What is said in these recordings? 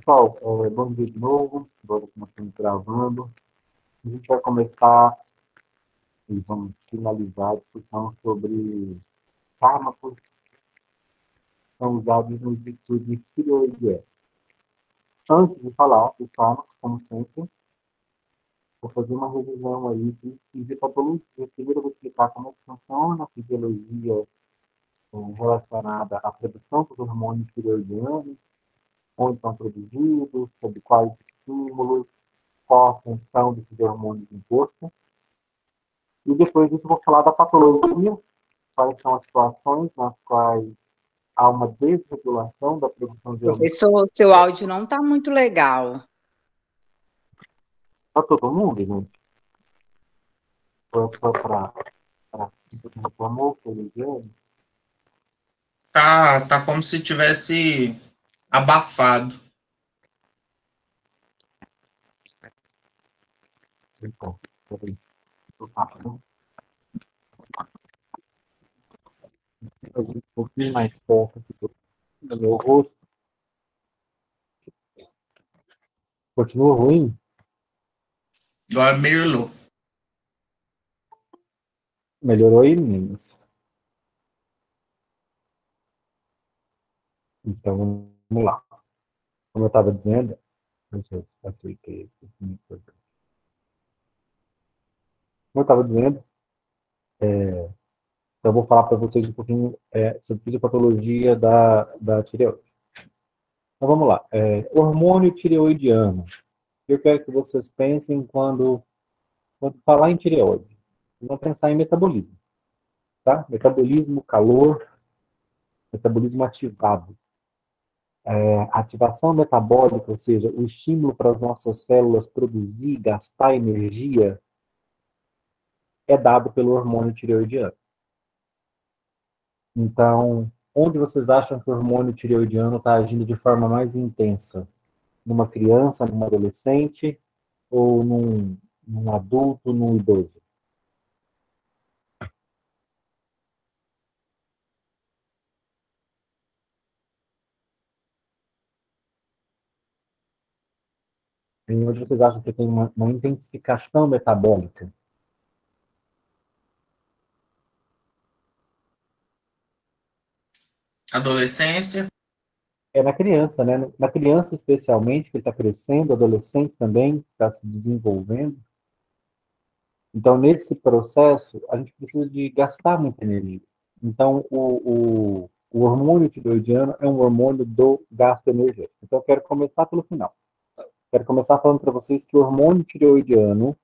Pessoal, bom dia de novo. Agora começamos gravando. A gente vai começar e vamos finalizar a discussão sobre fármacos que são usados nos distúrbios tireoidianos. Antes de falar dos fármacos, como sempre, vou fazer uma revisão aí de fisiopatologia. Primeiro eu vou explicar como é que funciona a fisiologia relacionada à produção dos hormônios tireoidianos, onde são produzidos, sobre quais estímulos, qual a função desses hormônios no corpo. E depois disso eu vou falar da patologia, quais são as situações nas quais há uma desregulação da produção de hormônios. Professor, seu áudio não está muito legal. Para todo mundo, gente? Ou é só para quem reclamou, que ele viu? Tá como se tivesse abafado. Então, peraí. Estou falando. Um pouquinho mais perto aqui do meu rosto. Continua ruim? Agora melhorou. Melhorou aí, meninas? Então, vamos lá. Como eu estava dizendo, deixa eu acertei aqui. Como eu estava dizendo, então eu vou falar para vocês um pouquinho sobre fisiopatologia da tireoide. Então vamos lá. Hormônio tireoidiano. Eu quero que vocês pensem quando falar em tireoide. Vão pensar em metabolismo. Tá? Metabolismo, calor, metabolismo ativado. Ativação metabólica, ou seja, o estímulo para as nossas células produzir, gastar energia, é dado pelo hormônio tireoidiano. Então, onde vocês acham que o hormônio tireoidiano está agindo de forma mais intensa? Numa criança, num adolescente ou num adulto, num idoso? Em onde vocês acham que tem uma intensificação metabólica? Adolescência. É na criança, né? Na criança, especialmente, que está crescendo, adolescente também, está se desenvolvendo. Então, nesse processo, a gente precisa de gastar muita energia. Então, o hormônio tireoidiano é um hormônio do gasto energético. Então, eu quero começar pelo final. Quero começar falando para vocês que o hormônio tireoidiano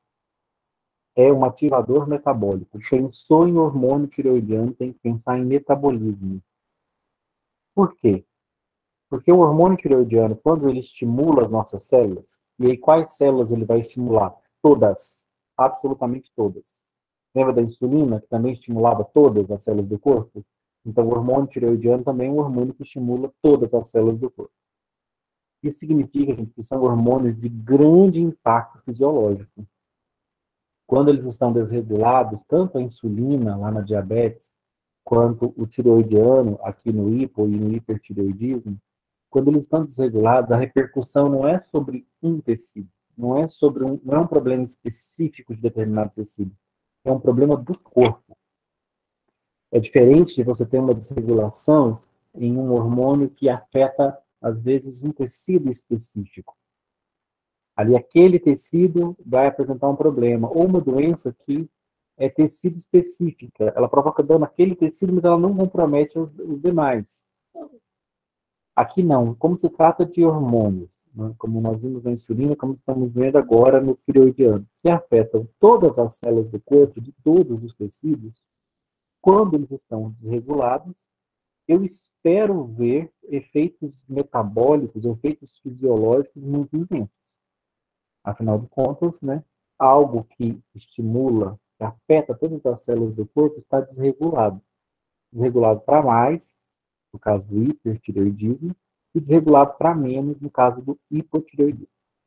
é um ativador metabólico. Pensou em hormônio tireoidiano, tem que pensar em metabolismo. Por quê? Porque o hormônio tireoidiano, quando ele estimula as nossas células, e aí quais células ele vai estimular? Todas. Absolutamente todas. Lembra da insulina, que também estimulava todas as células do corpo? Então, o hormônio tireoidiano também é um hormônio que estimula todas as células do corpo. Isso significa, gente, que são hormônios de grande impacto fisiológico. Quando eles estão desregulados, tanto a insulina, lá na diabetes, quanto o tireoidiano, aqui no hipo e no hipertireoidismo, quando eles estão desregulados, a repercussão não é sobre um tecido, não é um problema específico de determinado tecido, é um problema do corpo. É diferente de você ter uma desregulação em um hormônio que afeta, às vezes, um tecido específico. Ali, aquele tecido vai apresentar um problema, ou uma doença que é tecido específica. Ela provoca dano naquele tecido, mas ela não compromete os demais. Aqui não. Como se trata de hormônios, né? Como nós vimos na insulina, como estamos vendo agora no tireoidiano, que afetam todas as células do corpo, de todos os tecidos, quando eles estão desregulados, eu espero ver efeitos metabólicos, efeitos fisiológicos muito intensos. Afinal de contas, né, algo que estimula, que afeta todas as células do corpo, está desregulado. Desregulado para mais, no caso do hipertireoidismo, e desregulado para menos, no caso do hipotireoidismo.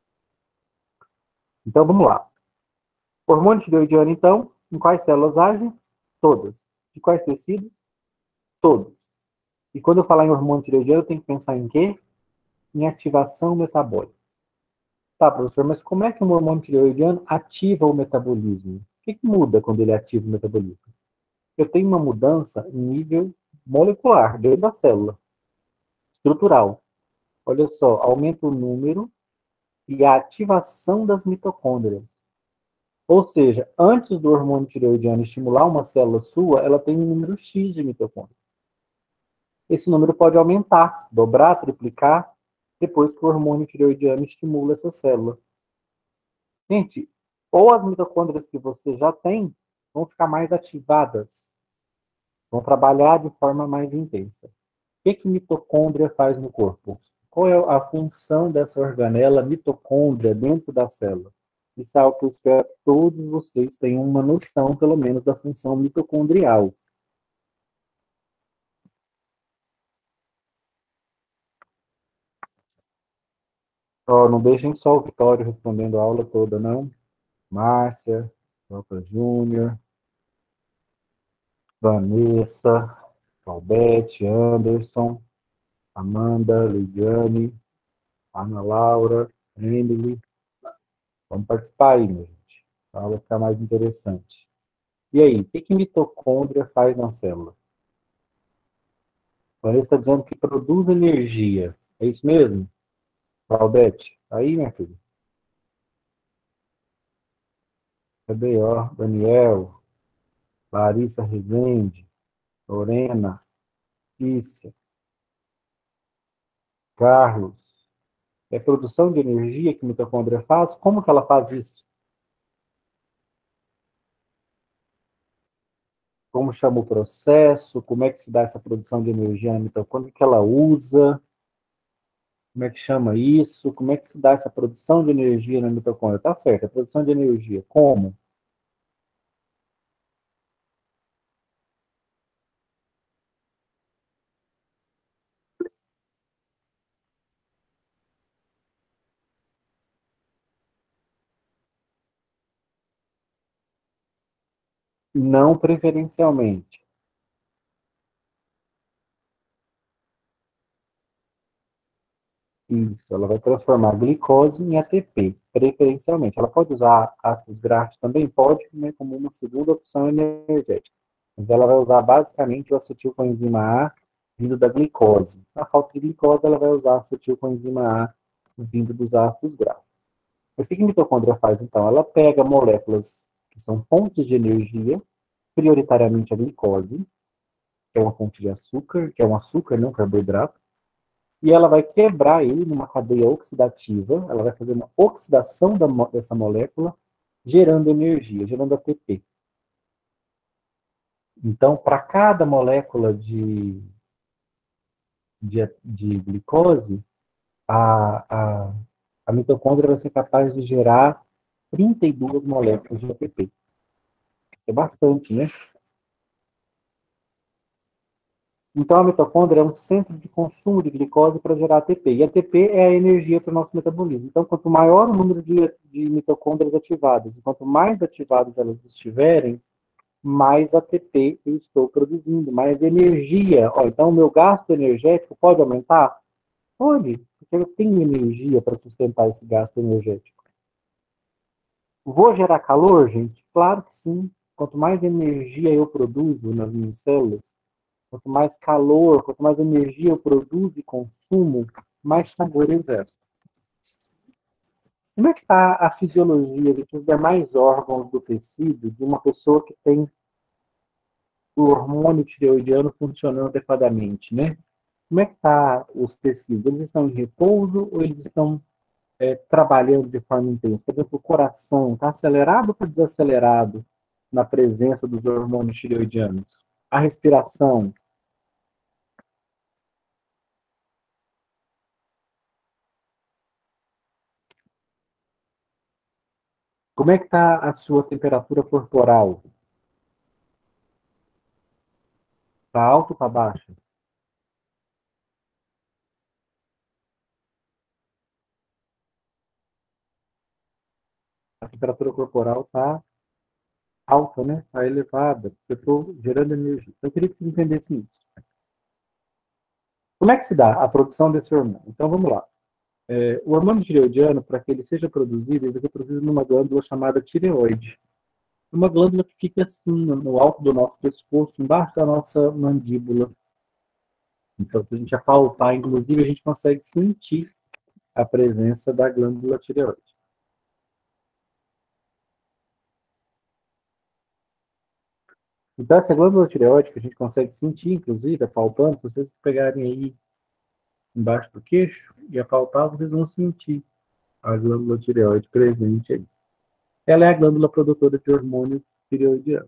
Então, vamos lá. Hormônio tireoidiano, então, em quais células age? Todas. De quais tecidos? Todos. E quando eu falar em hormônio tireoidiano, eu tenho que pensar em quê? em ativação metabólica. Tá, professor, mas como é que um hormônio tireoidiano ativa o metabolismo? O que muda quando ele ativa o metabolismo? Eu tenho uma mudança em nível molecular, dentro da célula, estrutural. Olha só, aumenta o número e a ativação das mitocôndrias. Ou seja, antes do hormônio tireoidiano estimular uma célula sua, ela tem um número X de mitocôndrias. Esse número pode aumentar, dobrar, triplicar, depois que o hormônio tireoidiano estimula essa célula. Gente, ou as mitocôndrias que você já tem vão ficar mais ativadas, vão trabalhar de forma mais intensa. O que mitocôndria faz no corpo? Qual é a função dessa organela mitocôndria dentro da célula? Isso é algo que eu espero que todos vocês tenham uma noção, pelo menos, da função mitocondrial. Oh, não deixem só o Vitório respondendo a aula toda, não. Márcia, Jota Júnior, Vanessa, Claudete, Anderson, Amanda, Lidiane, Ana Laura, Emily. Vamos participar aí, minha gente. A aula ficar mais interessante. E aí, o que mitocôndria faz na célula? Vanessa está dizendo que produz energia. É isso mesmo? Claudete, aí, minha filha? Cadê, ó? Daniel, Larissa Rezende, Lorena, Cícia, Carlos. É produção de energia que a mitocôndria faz? Como que ela faz isso? Como chama o processo? Como é que se dá essa produção de energia na mitocôndria? O que ela usa? Como é que chama isso? Como é que se dá essa produção de energia na mitocôndria? Tá certo, a produção de energia. Como? Não preferencialmente. Isso, ela vai transformar a glicose em ATP, preferencialmente. Ela pode usar ácidos graxos também? Pode, né, como uma segunda opção energética. Mas ela vai usar basicamente o acetilcoenzima A vindo da glicose. Na falta de glicose, ela vai usar acetilcoenzima A vindo dos ácidos graxos. Mas o que a mitocôndria faz, então? Ela pega moléculas que são fontes de energia, prioritariamente a glicose, que é uma fonte de açúcar, que é um açúcar, não carboidrato, e ela vai quebrar ele numa cadeia oxidativa, ela vai fazer uma oxidação dessa molécula, gerando energia, gerando ATP. Então, para cada molécula de glicose, a mitocôndria vai ser capaz de gerar 32 moléculas de ATP. É bastante, né? Então, a mitocôndria é um centro de consumo de glicose para gerar ATP. E ATP é a energia para o nosso metabolismo. Então, quanto maior o número de mitocôndrias ativadas, e quanto mais ativadas elas estiverem, mais ATP eu estou produzindo, mais energia. Ó, então, o meu gasto energético pode aumentar? Pode, porque eu tenho energia para sustentar esse gasto energético. Vou gerar calor, gente? Claro que sim. Quanto mais energia eu produzo nas minhas células, quanto mais calor, quanto mais energia eu produzo e consumo, mais calor eu gero. Como é que está a fisiologia dos demais órgãos do tecido de uma pessoa que tem o hormônio tireoidiano funcionando adequadamente, né? Como é que está os tecidos? Eles estão em repouso ou eles estão trabalhando de forma intensa? Por exemplo, o coração está acelerado ou está desacelerado na presença dos hormônios tireoidianos? A respiração. Como é que está a sua temperatura corporal? Está alta ou está baixa? A temperatura corporal está alta, né? Está elevada, porque eu estou gerando energia. Eu queria que você entendesse isso. Como é que se dá a produção desse hormônio? Então, vamos lá. O hormônio tireoidiano, para que ele seja produzido, ele vai ser produzido numa glândula chamada tireoide. Uma glândula que fica assim, no alto do nosso pescoço, embaixo da nossa mandíbula. Então, se a gente apalpar, inclusive, a gente consegue sentir a presença da glândula tireoide. Então, essa glândula tireoide que a gente consegue sentir, inclusive, apalpando, se vocês pegarem aí embaixo do queixo e apalpar, vocês vão sentir a glândula tireoide presente aí. Ela é a glândula produtora de hormônio tireoidiano.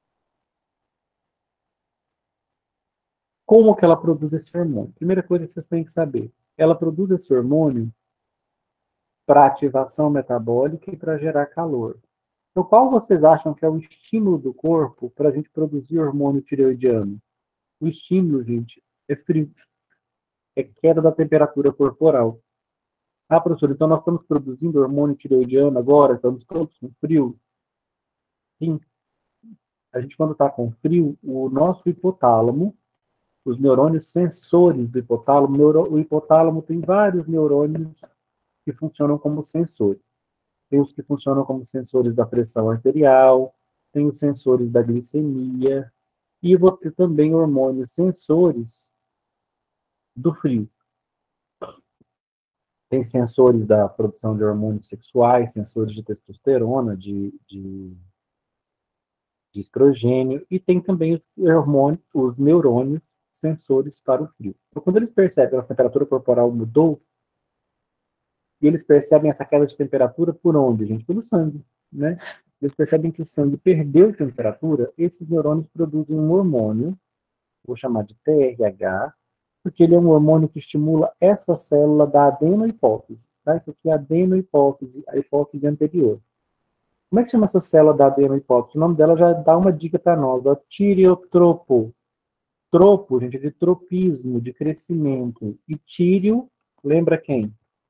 Como que ela produz esse hormônio? Primeira coisa que vocês têm que saber. Ela produz esse hormônio para ativação metabólica e para gerar calor. Então, qual vocês acham que é o estímulo do corpo para a gente produzir hormônio tireoidiano? O estímulo, gente, é frio. É queda da temperatura corporal. Ah, professor, então nós estamos produzindo hormônio tireoidiano agora? Estamos todos com frio? Sim. A gente, quando está com frio, o nosso hipotálamo, os neurônios sensores do hipotálamo, o hipotálamo tem vários neurônios que funcionam como sensores. Tem os que funcionam como sensores da pressão arterial, tem os sensores da glicemia, e vou ter também hormônios sensores do frio. Tem sensores da produção de hormônios sexuais, sensores de testosterona, de estrogênio, e tem também os hormônios, os neurônios sensores para o frio. Então, quando eles percebem que a temperatura corporal mudou, e eles percebem essa queda de temperatura por onde, gente? Pelo sangue, né? Eles percebem que o sangue perdeu temperatura, esses neurônios produzem um hormônio, vou chamar de TRH, porque ele é um hormônio que estimula essa célula da adenohipófise. Tá? Isso aqui é a adenohipófise, a hipófise anterior. Como é que chama essa célula da adenohipófise? O nome dela já dá uma dica para nós, ó, tireotropo. Tropo, gente, é de tropismo, de crescimento. E tíreo, lembra quem?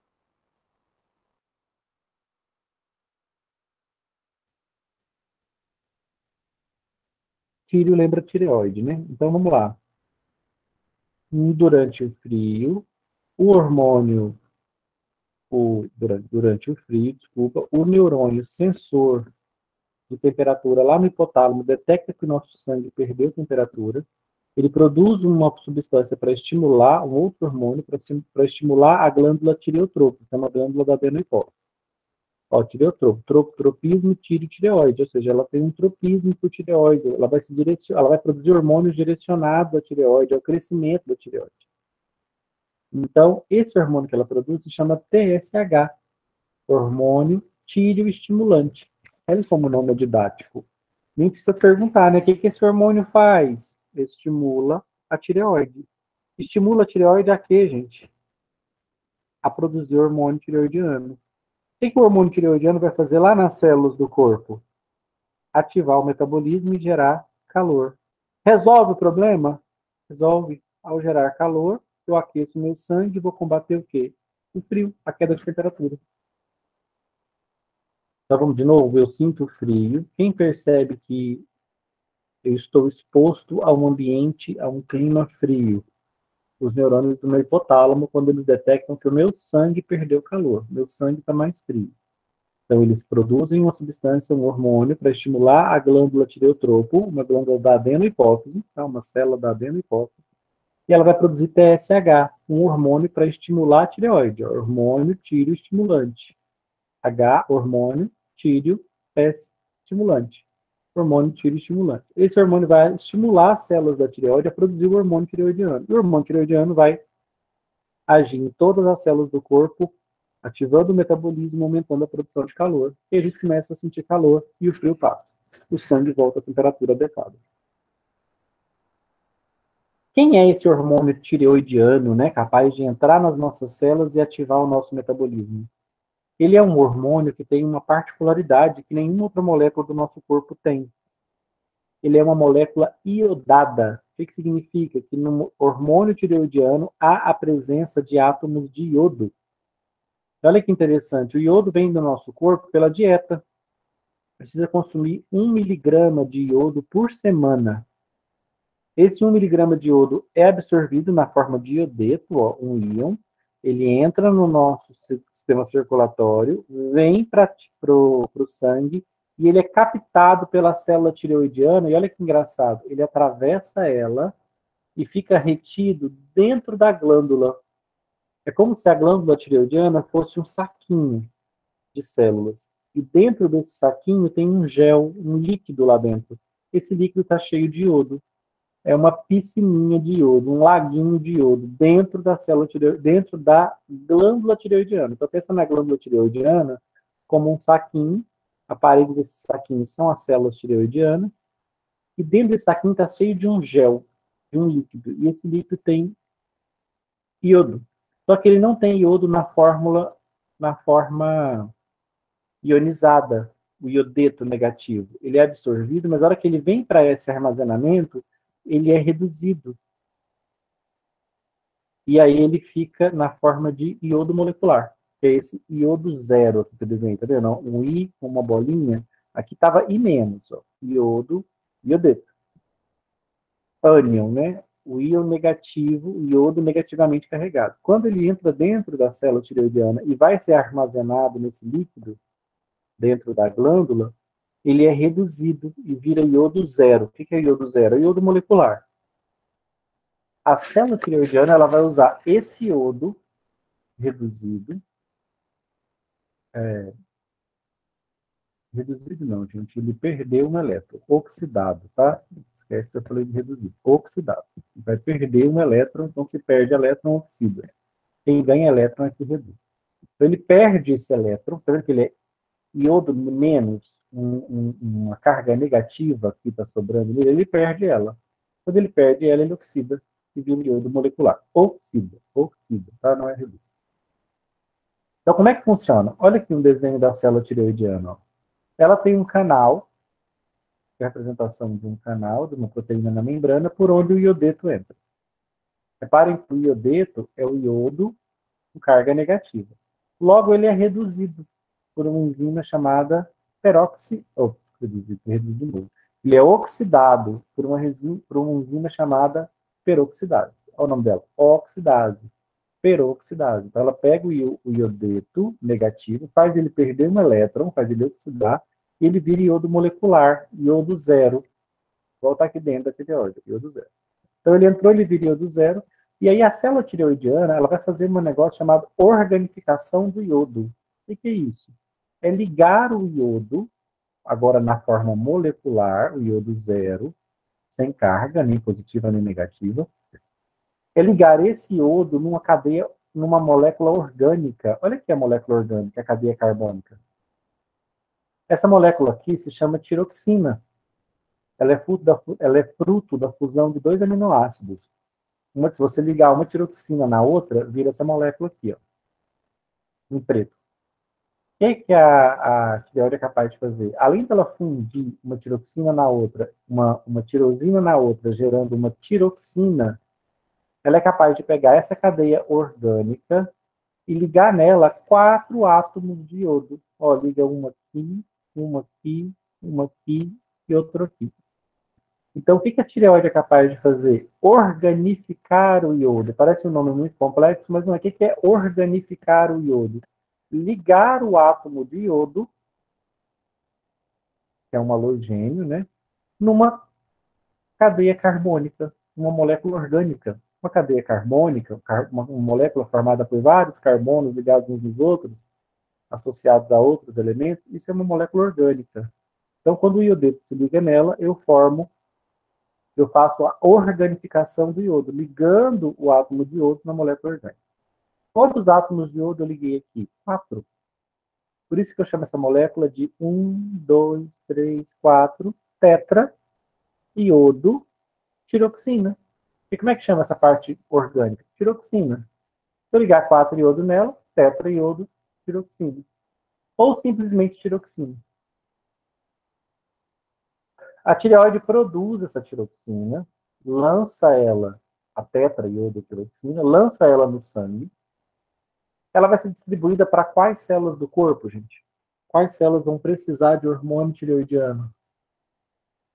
Tíreo lembra tireoide, né? Então vamos lá. Durante o frio, o hormônio, durante o frio, desculpa, o neurônio sensor de temperatura lá no hipotálamo detecta que o nosso sangue perdeu temperatura, ele produz uma substância para estimular, um outro hormônio, para estimular a glândula tireotropo, que é uma glândula da adenohipófise. Ó, tireotropo, tropismo, tireoide, ou seja, ela tem um tropismo por tireoide, ela vai produzir hormônios direcionados à tireoide, ao crescimento da tireoide. Então, esse hormônio que ela produz se chama TSH, hormônio tireoestimulante. Olha como o nome é didático. Nem precisa perguntar, né? O que esse hormônio faz? Estimula a tireoide. Estimula a tireoide a quê, gente? A produzir hormônio tireoidiano. O que o hormônio tireoidiano vai fazer lá nas células do corpo? Ativar o metabolismo e gerar calor. Resolve o problema? Resolve. Ao gerar calor, eu aqueço meu sangue e vou combater o quê? O frio, a queda de temperatura. Então vamos de novo, eu sinto frio. Quem percebe que eu estou exposto a um ambiente, a um clima frio? Os neurônios do meu hipotálamo, quando eles detectam que o meu sangue perdeu calor, meu sangue está mais frio. Então, eles produzem uma substância, um hormônio, para estimular a glândula tireotropo, uma glândula da adenohipófise, tá? Uma célula da adenohipófise, e ela vai produzir TSH, um hormônio para estimular a tireoide, hormônio tireoestimulante. H, hormônio, tíreo, S, estimulante. Hormônio tireoestimulante. Esse hormônio vai estimular as células da tireoide a produzir o hormônio tireoidiano. E o hormônio tireoidiano vai agir em todas as células do corpo, ativando o metabolismo, aumentando a produção de calor. E a gente começa a sentir calor e o frio passa. O sangue volta à temperatura adequada. Quem é esse hormônio tireoidiano, né, capaz de entrar nas nossas células e ativar o nosso metabolismo? Ele é um hormônio que tem uma particularidade que nenhuma outra molécula do nosso corpo tem. Ele é uma molécula iodada. O que significa? Que no hormônio tireoidiano há a presença de átomos de iodo. Olha que interessante, o iodo vem do nosso corpo pela dieta. Precisa consumir 1 miligrama de iodo por semana. Esse 1 miligrama de iodo é absorvido na forma de iodeto, ó, um íon. Ele entra no nosso sistema circulatório, vem para o sangue, e ele é captado pela célula tireoidiana, e olha que engraçado, ele atravessa ela e fica retido dentro da glândula. É como se a glândula tireoidiana fosse um saquinho de células. E dentro desse saquinho tem um gel, um líquido lá dentro. Esse líquido está cheio de iodo. É uma piscininha de iodo, um laguinho de iodo dentro da célula dentro da glândula tireoidiana. Então pensa na glândula tireoidiana como um saquinho. A parede desse saquinho são as células tireoidianas. E dentro desse saquinho está cheio de um gel, de um líquido. E esse líquido tem iodo. Só que ele não tem iodo na forma ionizada, o iodeto negativo. Ele é absorvido, mas na hora que ele vem para esse armazenamento, ele é reduzido. E aí ele fica na forma de iodo molecular, que é esse iodo zero aqui que eu desenhei, tá vendo? Um I com uma bolinha, aqui estava I menos, ó, iodeto. Ânion, né? O íon negativo, o iodo negativamente carregado. Quando ele entra dentro da célula tireoidiana e vai ser armazenado nesse líquido, dentro da glândula, ele é reduzido e vira iodo zero. O que é iodo zero? É iodo molecular. A célula tireoidiana ela vai usar esse iodo reduzido. Reduzido não, gente. Ele perdeu um elétron. Oxidado, tá? Esquece que eu falei de reduzido. Oxidado. Vai perder um elétron, então se perde elétron, oxida. Quem ganha elétron é que reduz. Então ele perde esse elétron, tá vendo que ele é iodo menos uma carga negativa que está sobrando nele, ele perde ela. Quando ele perde ela, ele oxida e vira iodo molecular. Oxida, tá? Não é reduz. Então, como é que funciona? Olha aqui um desenho da célula tireoidiana. Ó. Ela tem um canal, que é a representação de um canal, de uma proteína na membrana, por onde o iodeto entra. Reparem que o iodeto é o iodo com carga negativa. Logo, ele é reduzido por uma enzima chamada ele é oxidado por uma enzima chamada peroxidase. Olha o nome dela, oxidase, peroxidase. Então ela pega o iodeto negativo, faz ele perder um elétron, faz ele oxidar, e ele vira iodo molecular, iodo zero. Volta aqui dentro da tireoide, iodo zero. Então ele entrou, ele vira iodo zero, e aí a célula tireoidiana ela vai fazer um negócio chamado organificação do iodo. O que é isso? É ligar o iodo, agora na forma molecular, o iodo zero, sem carga, nem positiva nem negativa, é ligar esse iodo numa cadeia, numa molécula orgânica. Olha aqui a molécula orgânica, a cadeia carbônica. Essa molécula aqui se chama tiroxina. Ela é fruto da fusão de dois aminoácidos. Se você ligar uma tiroxina na outra, vira essa molécula aqui, ó, em preto. O que a tireoide é capaz de fazer? Além dela fundir uma tiroxina na outra, uma tirosina na outra, gerando uma tiroxina, ela é capaz de pegar essa cadeia orgânica e ligar nela 4 átomos de iodo. Ó, liga uma aqui, uma aqui, uma aqui e outra aqui. Então, o que a tireoide é capaz de fazer? Organificar o iodo. Parece um nome muito complexo, mas não é. O que é organificar o iodo? Ligar o átomo de iodo, que é um halogênio, né, numa cadeia carbônica, uma molécula orgânica. Uma cadeia carbônica, uma molécula formada por vários carbonos ligados uns nos outros, associados a outros elementos, isso é uma molécula orgânica. Então, quando o iodeto se liga nela, eu faço a organificação do iodo, ligando o átomo de iodo na molécula orgânica. Quantos átomos de iodo eu liguei aqui? 4. Por isso que eu chamo essa molécula de 1, 2, 3, 4, tetra, iodo, tiroxina. E como é que chama essa parte orgânica? Tiroxina. Se eu ligar 4 iodo nela, tetra, iodo, tiroxina. Ou simplesmente tiroxina. A tireoide produz essa tiroxina, lança ela, a tetraiodotiroxina, lança ela no sangue. Ela vai ser distribuída para quais células do corpo, gente? Quais células vão precisar de hormônio tireoidiano?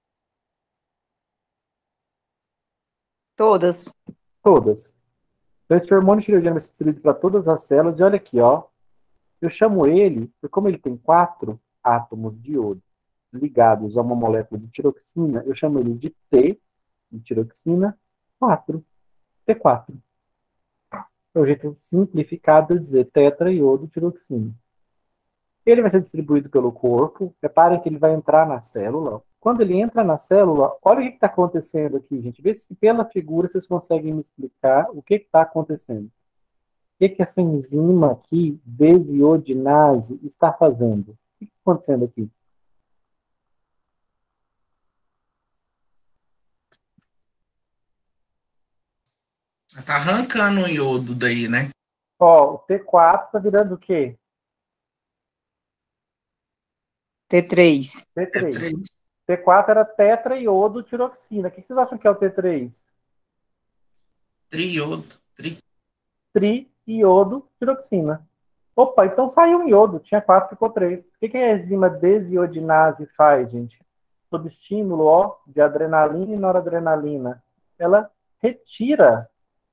Todas. Todas. Então, esse hormônio tireoidiano vai ser distribuído para todas as células. E olha aqui, ó. Eu chamo ele, porque como ele tem 4 átomos de iodo ligados a uma molécula de tiroxina, eu chamo ele de T, de tiroxina, 4, T4. É o jeito simplificado de dizer tetraiodotiroxina. Ele vai ser distribuído pelo corpo. Reparem que ele vai entrar na célula. Quando ele entra na célula, olha o que está acontecendo aqui, gente. Vê se pela figura vocês conseguem me explicar o que está acontecendo. O que essa enzima aqui, desiodinase, está fazendo? O que está acontecendo aqui? Tá arrancando o iodo daí, né? Ó, o T4 está virando o quê? T3. É T3. 3. T4 era tetraiodotiroxina. O que vocês acham que é o T3? Triodo. Triiodotiroxina. Opa, então saiu um iodo. Tinha 4, ficou 3. O que a enzima desiodinase faz, gente? Sob estímulo, ó, de adrenalina e noradrenalina. Ela retira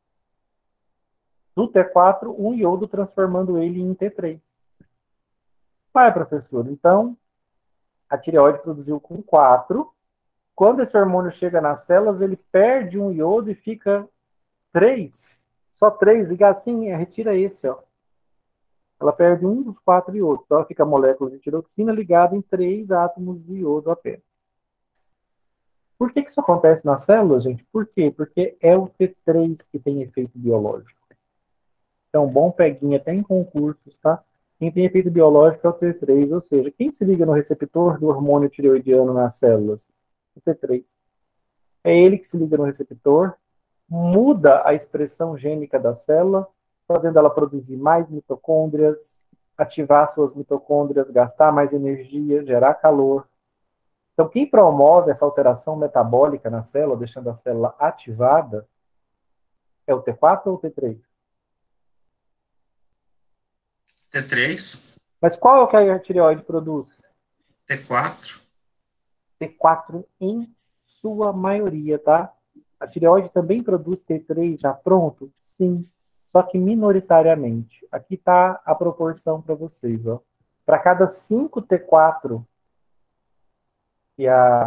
do T4 um iodo, transformando ele em T3. Vai, professor. Então, a tireoide produziu com 4. Quando esse hormônio chega nas células, ele perde um iodo e fica 3. Só 3 ligado. Sim, retira esse, ó. Ela perde um dos 4 iodos. Então, ela fica a molécula de tiroxina ligada em 3 átomos de iodo apenas. Por que isso acontece nas células, gente? Por quê? Porque é o T3 que tem efeito biológico. Então, bom peguinha até em concursos, tá? Quem tem efeito biológico é o T3, ou seja, quem se liga no receptor do hormônio tireoidiano nas células? O T3. É ele que se liga no receptor, muda a expressão gênica da célula, fazendo ela produzir mais mitocôndrias, ativar suas mitocôndrias, gastar mais energia, gerar calor. Então, quem promove essa alteração metabólica na célula, deixando a célula ativada, é o T4 ou o T3? T3. Mas qual é o que a tireoide produz? T4. T4 em sua maioria, tá? A tireoide também produz T3 já pronto? Sim, só que minoritariamente. Aqui está a proporção para vocês, ó. Para cada 5 T4 que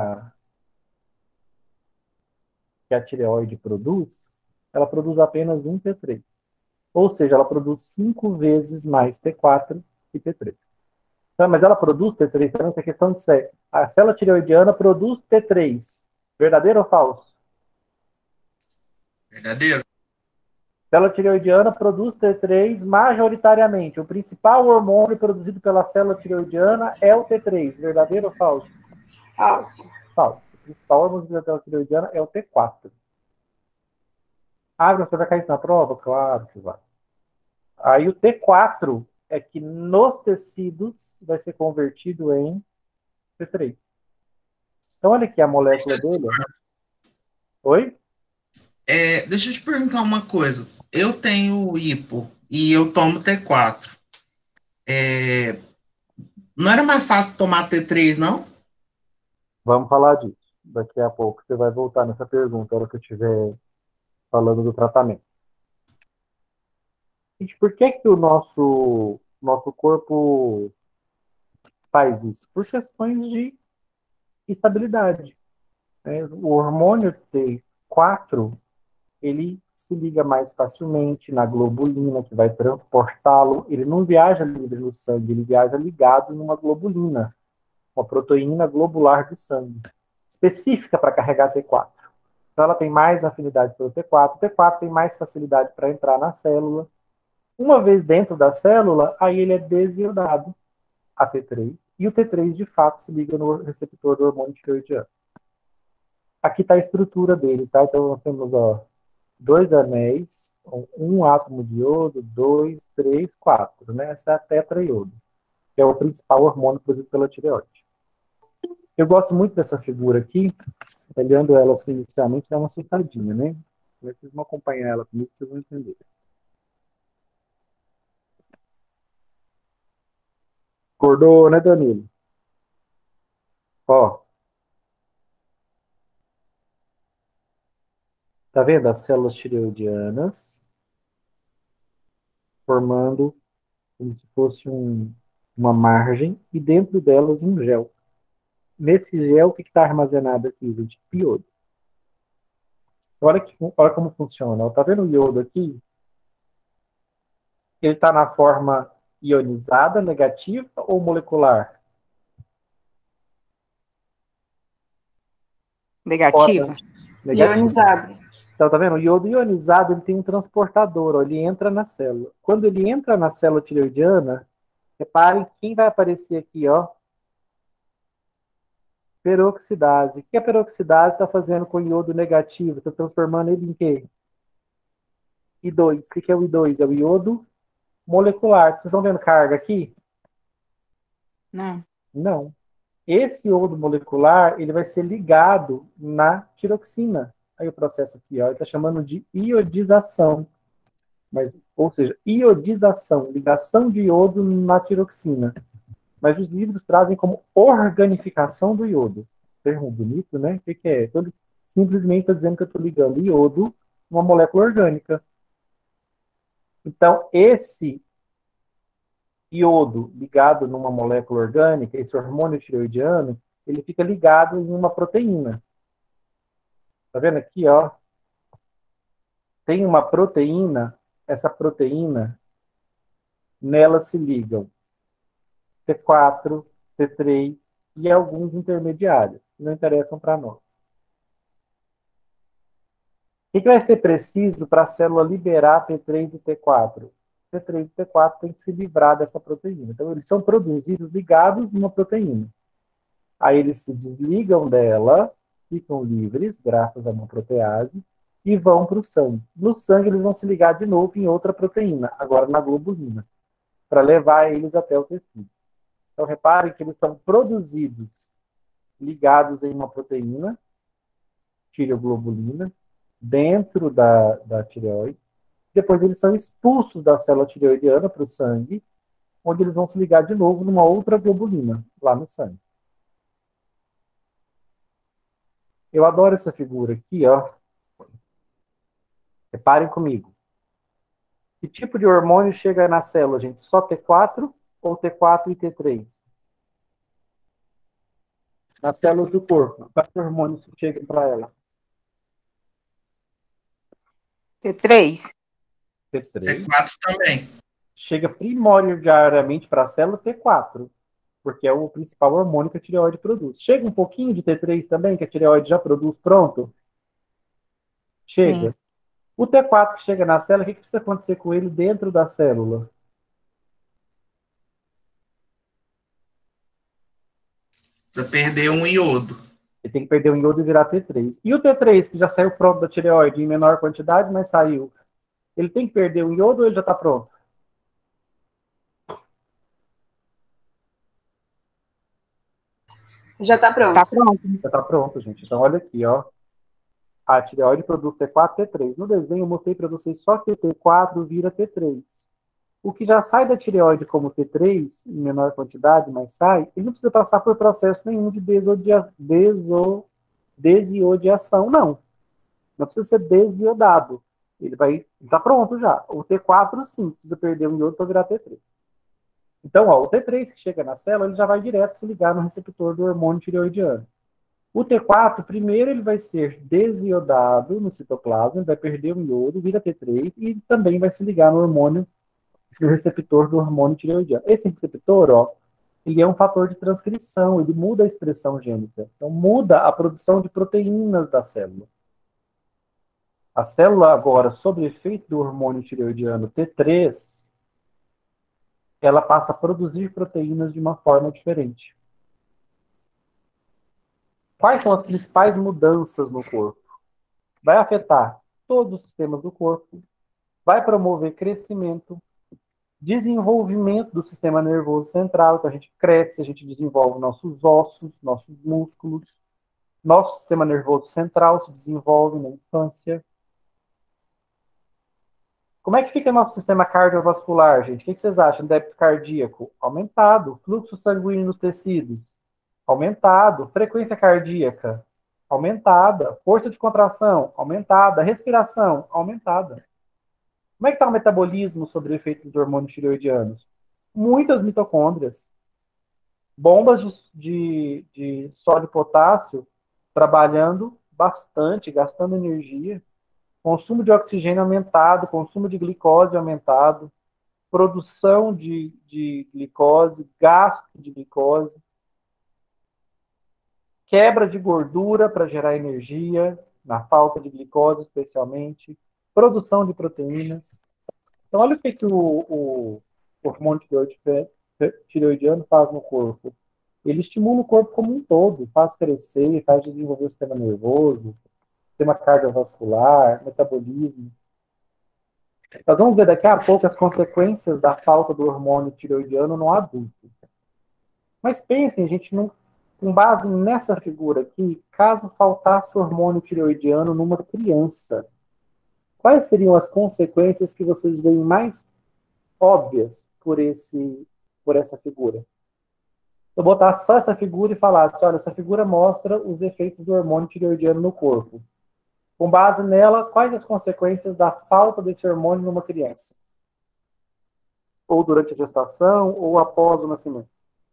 a tireoide produz, ela produz apenas um T3. Ou seja, ela produz 5 vezes mais T4 que T3. Então, mas ela produz T3 também, é questão de ser. A célula tireoidiana produz T3. Verdadeiro ou falso? Verdadeiro. A célula tireoidiana produz T3 majoritariamente. O principal hormônio produzido pela célula tireoidiana é o T3. Verdadeiro ou falso? Falso. Falso. O principal hormônio produzido pela célula tireoidiana é o T4. Ah, você vai cair isso na prova? Claro que vai. Aí o T4 é que nos tecidos vai ser convertido em T3. Então, olha aqui a molécula dele. Oi? Deixa eu te perguntar uma coisa. Eu tenho hipo e eu tomo T4. É, não era mais fácil tomar T3, não? Vamos falar disso. Daqui a pouco você vai voltar nessa pergunta, na hora que eu estiver falando do tratamento. Gente, por que que o nosso corpo faz isso? Por questões de estabilidade, né? O hormônio T4, ele se liga mais facilmente na globulina, que vai transportá-lo. Ele não viaja livre no sangue, ele viaja ligado numa globulina, uma proteína globular do sangue, específica para carregar T4. Então, ela tem mais afinidade pelo T4. O T4 tem mais facilidade para entrar na célula. Uma vez dentro da célula, aí ele é desiodado a T3. E o T3, de fato, se liga no receptor do hormônio tireoidiano. Aqui está a estrutura dele, tá? Então, nós temos, ó, 2 anéis, um átomo de iodo, 2, 3, 4, né? Essa é a tetraiodo, que é o principal hormônio produzido pela tireoide. Eu gosto muito dessa figura aqui, olhando ela assim, inicialmente, dá uma assustadinha, né? Mas vocês vão acompanhar ela comigo, vocês vão entender. Acordou, né, Danilo? Ó, tá vendo as células tireoidianas? formando como se fosse uma margem, e dentro delas um gel. Nesse gel, o que está armazenado aqui, gente? Iodo. Olha como funciona. Está vendo o iodo aqui? Ele está na forma ionizada, negativa ou molecular? Negativa. Negativa. Ionizado. Então, tá vendo? O iodo ionizado, ele tem um transportador, ó, ele entra na célula. Quando ele entra na célula tireoidiana, reparem quem vai aparecer aqui, ó. Peroxidase. O que a peroxidase está fazendo com o iodo negativo? Está transformando ele em quê? I2. O que é o I2? É o iodo molecular. Vocês estão vendo carga aqui? Não. Não. Esse iodo molecular, ele vai ser ligado na tiroxina. Aí o processo aqui, ó, ele está chamando de iodização. Ou seja, iodização, ligação de iodo na tiroxina. Mas os livros trazem como organificação do iodo. Termo bonito, né? O que é? Simplesmente estou dizendo que eu estou ligando iodo a uma molécula orgânica. Então, esse iodo ligado numa molécula orgânica, esse hormônio tireoidiano, ele fica ligado em uma proteína. Tá vendo aqui, ó? Tem uma proteína, essa proteína, nela se ligam T4, T3 e alguns intermediários, que não interessam para nós. O que vai ser preciso para a célula liberar T3 e T4? T3 e T4 tem que se livrar dessa proteína. Então, eles são produzidos ligados numa proteína. Aí eles se desligam dela, ficam livres, graças a uma protease, e vão para o sangue. No sangue, eles vão se ligar de novo em outra proteína, agora na globulina, para levar eles até o tecido. Então, reparem que eles são produzidos ligados em uma proteína, tireoglobulina, dentro da tireoide. Depois eles são expulsos da célula tireoidiana para o sangue, onde eles vão se ligar de novo numa outra globulina, lá no sangue. Eu adoro essa figura aqui, ó. Reparem comigo. Que tipo de hormônio chega na célula, gente? Só T4 ou T4 e T3? Nas células do corpo, quais hormônios chegam para ela? T3. T3. T4 também. Chega primordialmente para a célula T4, porque é o principal hormônio que a tireoide produz. Chega um pouquinho de T3 também, que a tireoide já produz pronto? Chega. Sim. O T4 que chega na célula, o que precisa acontecer com ele dentro da célula? Você perdeu um iodo. Ele tem que perder o iodo e virar T3. E o T3, que já saiu pronto da tireoide em menor quantidade, mas saiu, ele tem que perder o iodo ou ele já está pronto? Já está pronto. Está pronto. Já está pronto, gente. Então, olha aqui, ó. A tireoide produz T4 e T3. No desenho, eu mostrei para vocês só que o T4 vira T3. O que já sai da tireoide como T3, em menor quantidade, mas sai, ele não precisa passar por processo nenhum de desiodiação, não. Não precisa ser desiodado. Ele vai estar pronto já. O T4, sim, precisa perder um iodo para virar T3. Então, ó, o T3 que chega na célula, ele já vai direto se ligar no receptor do hormônio tireoidiano. O T4, primeiro ele vai ser desiodado no citoplasma, ele vai perder um iodo, vira T3 e também vai se ligar no hormônio, no receptor do hormônio tireoidiano. Esse receptor, ó, ele é um fator de transcrição, ele muda a expressão gênica. Então, muda a produção de proteínas da célula. A célula agora, sob efeito do hormônio tireoidiano T3, ela passa a produzir proteínas de uma forma diferente. Quais são as principais mudanças no corpo? Vai afetar todos os sistemas do corpo, vai promover crescimento, desenvolvimento do sistema nervoso central, então a gente cresce, a gente desenvolve nossos ossos, nossos músculos, nosso sistema nervoso central se desenvolve na infância. Como é que fica nosso sistema cardiovascular, gente? O que vocês acham? Débito cardíaco? Aumentado. Fluxo sanguíneo nos tecidos? Aumentado. Frequência cardíaca? Aumentada. Força de contração? Aumentada. Respiração? Aumentada. Como é que está o metabolismo sobre o efeito dos hormônios tireoidianos? Muitas mitocôndrias, bombas de sódio e potássio trabalhando bastante, gastando energia, consumo de oxigênio aumentado, consumo de glicose aumentado, produção de glicose, gasto de glicose, quebra de gordura para gerar energia, na falta de glicose especialmente, produção de proteínas. Então, olha o que o hormônio tireoidiano faz no corpo. Ele estimula o corpo como um todo, faz crescer, faz desenvolver o sistema nervoso, sistema cardiovascular, metabolismo. Nós vamos ver daqui a pouco as consequências da falta do hormônio tireoidiano no adulto. Mas pensem, gente, com base nessa figura aqui, caso faltasse o hormônio tireoidiano numa criança, quais seriam as consequências que vocês veem mais óbvias por essa figura? Eu botar só essa figura e falar, olha, essa figura mostra os efeitos do hormônio tireoidiano no corpo. Com base nela, quais as consequências da falta desse hormônio numa criança? Ou durante a gestação, ou após o nascimento?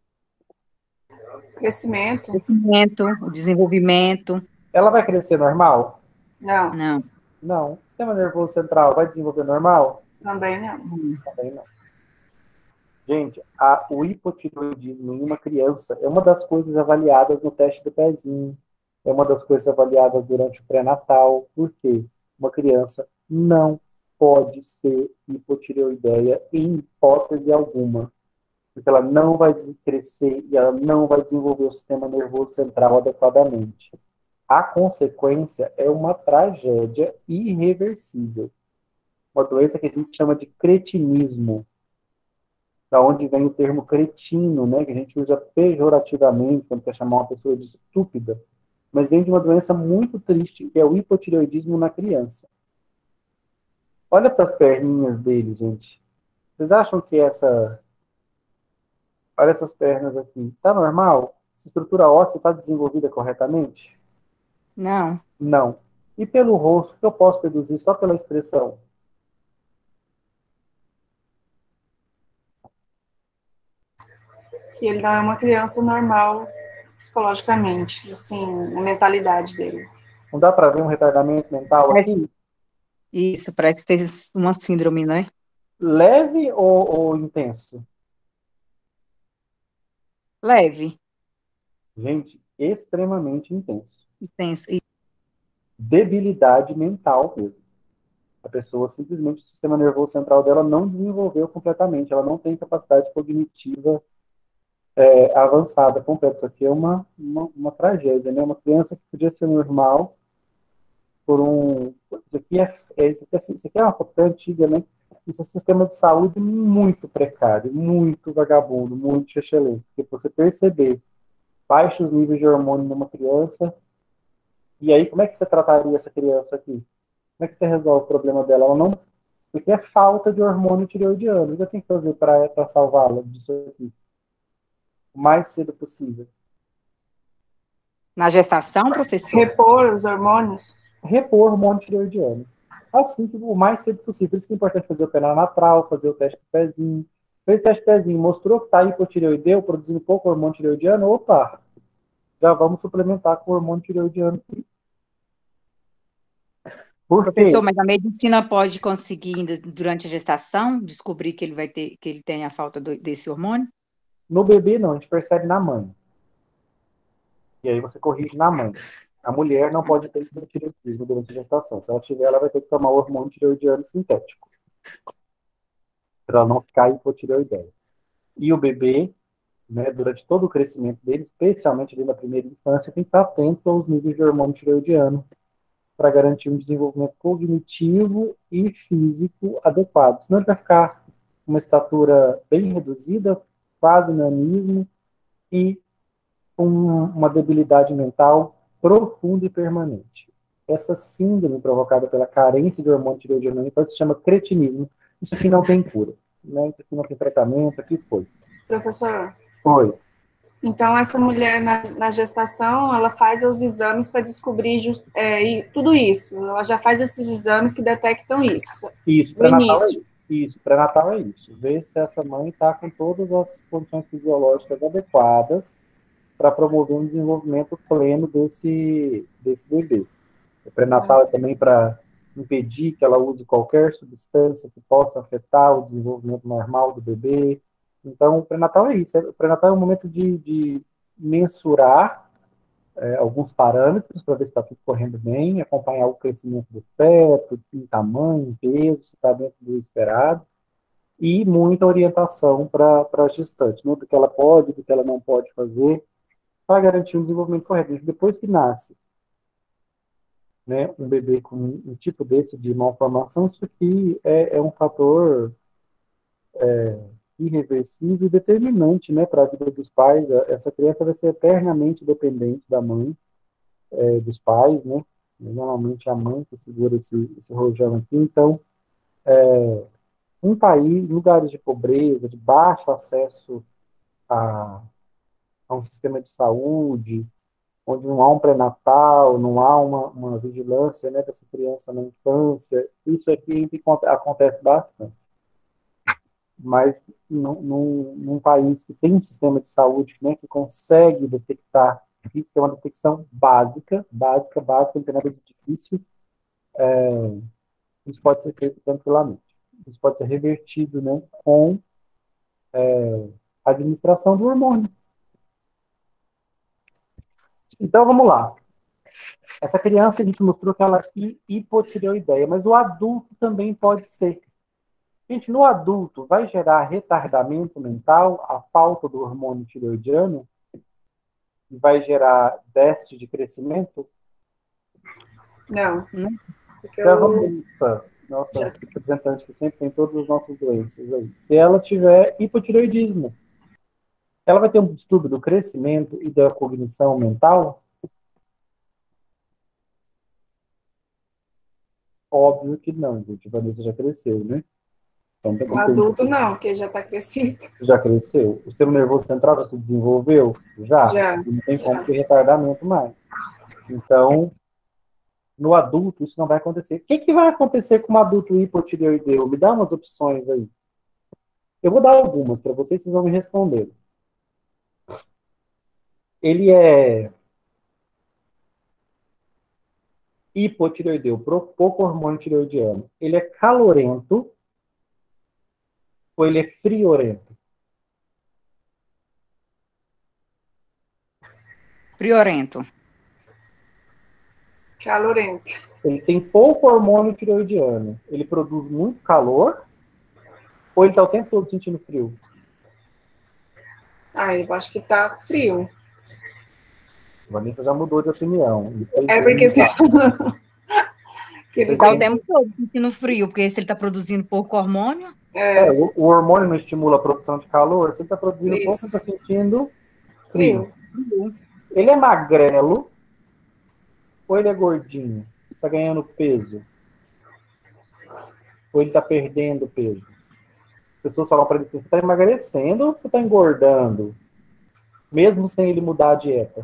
Crescimento, o desenvolvimento. Ela vai crescer normal? Não. Não. O sistema nervoso central vai desenvolver normal? Também não. Também não. Gente, o hipotireoidismo em uma criança é uma das coisas avaliadas no teste do pezinho. É uma das coisas avaliadas durante o pré-natal. Por quê? Uma criança não pode ser hipotireoideia em hipótese alguma. Porque ela não vai crescer e ela não vai desenvolver o sistema nervoso central adequadamente. A consequência é uma tragédia irreversível. Uma doença que a gente chama de cretinismo. Da onde vem o termo cretino, né, que a gente usa pejorativamente quando quer chamar uma pessoa de estúpida. Mas vem de uma doença muito triste, que é o hipotireoidismo na criança. Olha para as perninhas dele, gente. Vocês acham que olha essas pernas aqui. Está normal? Essa estrutura óssea está desenvolvida corretamente? Não. Não. E pelo rosto, o que eu posso deduzir só pela expressão? Que ele não é uma criança normal psicologicamente, assim, a mentalidade dele. Não dá para ver um retardamento mental aqui? Isso, parece ter uma síndrome, né? Leve ou intenso? Leve. Gente, extremamente intenso. Intenso. Debilidade mental mesmo. A pessoa simplesmente, o sistema nervoso central dela não desenvolveu completamente, ela não tem capacidade cognitiva avançada completa. Isso aqui é uma tragédia, né? Uma criança que podia ser normal isso aqui é uma foto antiga, né? Isso é um sistema de saúde muito precário, muito vagabundo, muito excelente. Porque você perceber baixos níveis de hormônio numa criança, e aí como é que você trataria essa criança aqui? Como é que você resolve o problema dela? Ela não... Porque é falta de hormônio tireoidiano. O que eu tenho que fazer para salvá-la disso aqui? O mais cedo possível. Na gestação, professor? Repor os hormônios? Repor hormônio tireoidiano. Assim que o mais cedo possível. Por isso que é importante fazer o pré-natal, fazer o teste do pezinho. Fez o teste do pezinho, mostrou que está hipotireoideu, produzindo pouco hormônio tireoidiano, opa, já vamos suplementar com hormônio tireoidiano. Professor, mas a medicina pode conseguir, durante a gestação, descobrir que ele tem a falta desse hormônio? No bebê, não, a gente percebe na mãe. E aí você corrige na mãe. A mulher não pode ter hipotireoidismo durante a gestação. Se ela tiver, ela vai ter que tomar o hormônio tireoidiano sintético. Para ela não ficar hipotireoideia. E o bebê, né, durante todo o crescimento dele, especialmente ali na primeira infância, tem que estar atento aos níveis de hormônio tireoidiano para garantir um desenvolvimento cognitivo e físico adequado. Senão ele vai ficar com uma estatura bem reduzida, quase nanismo, e com uma debilidade mental profunda e permanente. Essa síndrome provocada pela carência de hormônio tireoidiano se chama cretinismo. Isso aqui não tem cura, né? Isso aqui não tem tratamento, aqui foi. Professor? Oi. Então, essa mulher na gestação, ela faz os exames para descobrir tudo isso. Ela já faz esses exames que detectam isso. Isso, No pré-natal é início. isso. Isso, pré-natal é isso. Ver se essa mãe está com todas as condições fisiológicas adequadas para promover um desenvolvimento pleno desse bebê. O pré-natal é Nossa. também para impedir que ela use qualquer substância que possa afetar o desenvolvimento normal do bebê. Então, o pré-natal é isso. O pré-natal é um momento de mensurar alguns parâmetros para ver se está tudo correndo bem, acompanhar o crescimento do feto, em tamanho, peso, se está dentro do esperado, e muita orientação para a gestante, né, do que ela pode, do que ela não pode fazer, para garantir um desenvolvimento correto. Depois que nasce, né, um bebê com um tipo desse de malformação, isso aqui é um fator irreversível e determinante, né, para a vida dos pais. Essa criança vai ser eternamente dependente da mãe, dos pais, né? Normalmente é a mãe que segura esse rojão aqui. Então, um país, lugares de pobreza, de baixo acesso a, a um sistema de saúde, onde não há um pré-natal, não há uma vigilância, né, dessa criança na infância, isso aqui acontece bastante. Mas num país que tem um sistema de saúde, né, que consegue detectar, que é uma detecção básica, não tem nada de difícil, isso pode ser feito tranquilamente. Isso pode ser revertido, né, com a administração do hormônio. Então, vamos lá. Essa criança, a gente mostrou que ela é hipotireoideia, mas o adulto também pode ser. Gente, no adulto, vai gerar retardamento mental, a falta do hormônio tireoidiano, e vai gerar déficit de crescimento? Não. Porque Já eu vamos, nossa já representante que sempre tem todas as nossas doenças aí. Se ela tiver hipotireoidismo, ela vai ter um distúrbio do crescimento e da cognição mental? Óbvio que não, gente. A Vanessa já cresceu, né? Então, o adulto não, porque já está crescido. já cresceu. O sistema nervoso central já se desenvolveu? Já. Já. Não tem como ter retardamento mais. Então, no adulto, isso não vai acontecer. O que vai acontecer com um adulto hipotireoideu? Me dá umas opções aí. Eu vou dar algumas para vocês, vocês vão me responder. Ele é hipotireoideu, pouco hormônio tireoidiano. Ele é calorento ou ele é friorento? Friorento. Calorento. Ele tem pouco hormônio tireoidiano. Ele produz muito calor ou ele está o tempo todo sentindo frio? Eu acho que tá frio. A Vanessa já mudou de opinião. É porque você falou que ele Ele está o tem. tempo todo sentindo frio, porque se ele está produzindo pouco hormônio, O hormônio não estimula a produção de calor. Se ele está produzindo pouco, ele está Isso. sentindo frio. Frio. Ele é magrelo ou ele é gordinho? Está ganhando peso? Ou ele está perdendo peso? As pessoas falam para ele assim, você está emagrecendo ou você está engordando? Mesmo sem ele mudar a dieta.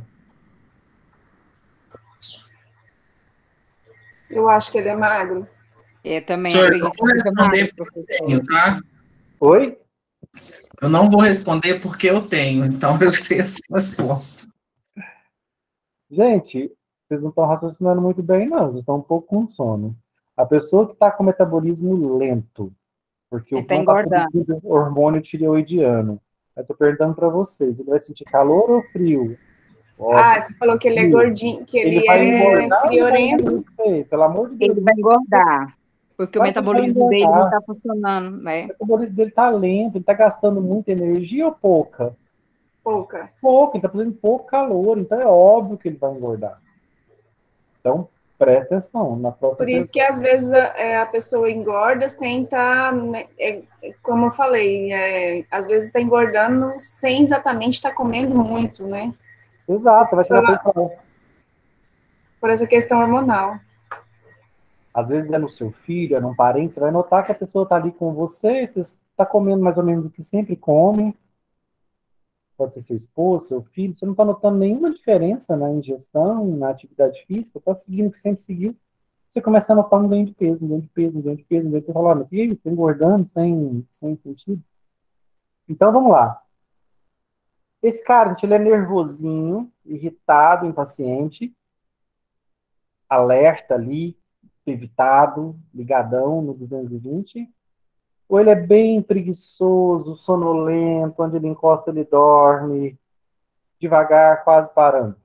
Eu acho que ele é magro. eu também Senhor, eu acredito não vou que seja responder magro, porque eu professor. tenho, tá? Oi? Eu não vou responder porque eu tenho, então eu sei essa resposta. Gente, vocês não estão raciocinando muito bem, não. Vocês estão um pouco com sono. A pessoa que está com metabolismo lento, porque Ele está não está engordando. produzindo hormônio tireoidiano. Eu estou perguntando para vocês, ele vai sentir calor ou frio? Óbvio, Você falou que ele é frio. gordinho, que Ele ele vai é engordar ou ele vai friorento. emagrecer? Pelo amor de Deus. Ele vai engordar, porque o Claro que ele vai metabolismo dele não engordar. está funcionando, né? O metabolismo dele está lento, ele está gastando muita energia ou pouca? Pouca. Pouco, ele está fazendo pouco calor, então é óbvio que ele vai engordar. Então, presta atenção na próxima Por isso que pergunta. às vezes a pessoa engorda sem estar, como eu falei, às vezes está engordando sem exatamente estar comendo muito, né? Exato, você vai chegar para ele e falar. Por essa questão hormonal. Às vezes é no seu filho, é num parente, você vai notar que a pessoa está ali com você está comendo mais ou menos o que sempre come, pode ser seu esposo, seu filho, você não está notando nenhuma diferença na ingestão, na atividade física, está seguindo o que sempre seguiu, você começa a notar um ganho de peso, um ganho de peso, um ganho de peso, um ganho de peso, você fala, olha, e aí, estou engordando sem sentido. Então, vamos lá. Esse cara, gente, ele é nervosinho, irritado, impaciente, alerta ali, evitado, ligadão no 220, ou ele é bem preguiçoso, sonolento, onde ele encosta, ele dorme, devagar, quase parando.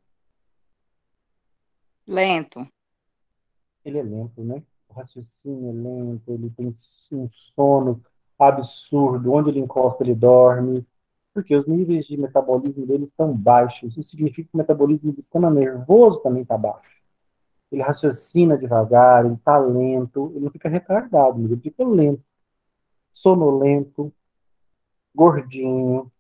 Lento. Ele é lento, né? O raciocínio é lento, ele tem um sono absurdo, onde ele encosta, ele dorme, porque os níveis de metabolismo dele estão baixos. Isso significa que o metabolismo do sistema nervoso também está baixo. Ele raciocina devagar, ele está lento, ele não fica retardado, mas ele fica lento, sonolento, gordinho.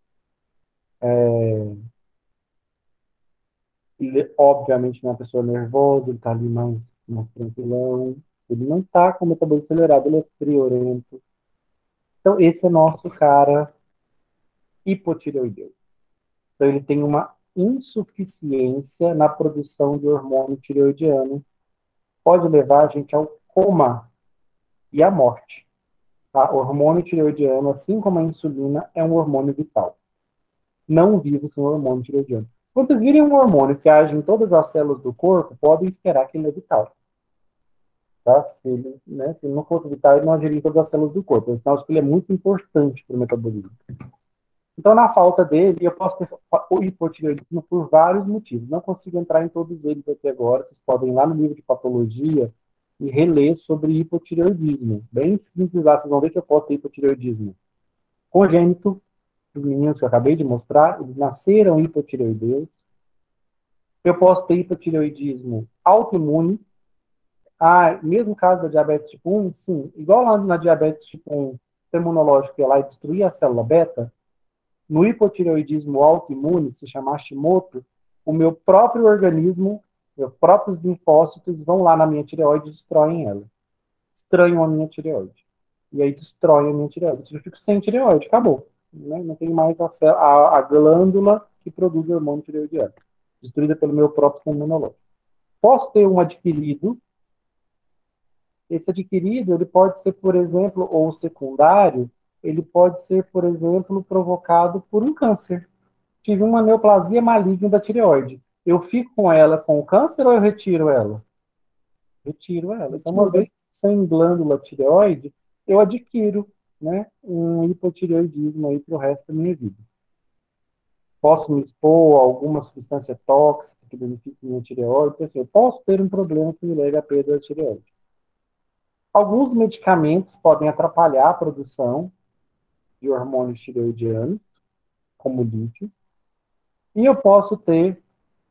Ele, obviamente, não é uma pessoa nervosa, ele está ali mais tranquilão. Ele não está com o metabolismo acelerado, ele é friorento. Então, esse é nosso cara hipotireoideu. Então, ele tem uma insuficiência na produção de hormônio tireoidiano. Pode levar a gente ao coma e à morte. Tá? O hormônio tireoidiano, assim como a insulina, é um hormônio vital. Não vivo sem hormônio tireoidiano. Quando vocês virem um hormônio que age em todas as células do corpo, podem esperar que ele é vital. Tá? Se ele não fosse vital, ele não agiria em todas as células do corpo. Então, acho que ele é muito importante para o metabolismo. Então, na falta dele, eu posso ter o hipotireoidismo por vários motivos. Não consigo entrar em todos eles aqui agora. Vocês podem ir lá no livro de patologia e reler sobre hipotireoidismo. Bem simples lá, vocês vão ver que eu posso ter hipotireoidismo congênito. Os meninos que eu acabei de mostrar, eles nasceram hipotireoideus. Eu posso ter hipotireoidismo autoimune. Mesmo caso da diabetes tipo 1, sim. Igual lá na diabetes tipo 1, o sistema imunológico ia lá e destruía a célula beta, no hipotireoidismo autoimune, que se chama Hashimoto, o meu próprio organismo, meus próprios linfócitos vão lá na minha tireoide e destroem ela. Estranham a minha tireoide. E aí destroem a minha tireoide. Eu fico sem tireoide, acabou. Né? Não tem mais a glândula que produz o hormônio tireoidiano. Destruída pelo meu próprio sistema imunológico. Posso ter um adquirido. Esse adquirido, ele pode ser, por exemplo, ou secundário, ele pode ser, por exemplo, provocado por um câncer. Tive uma neoplasia maligna da tireoide. Eu fico com ela com o câncer ou eu retiro ela? Retiro ela. Então, uma vez sem glândula tireoide, eu adquiro, né, um hipotireoidismo aí para o resto da minha vida. Posso me expor a alguma substância tóxica que danifique minha tireoide? Então, assim, eu posso ter um problema que me leve à perda da tireoide. Alguns medicamentos podem atrapalhar a produção de hormônios tireoidianos, como o lítio, e eu posso ter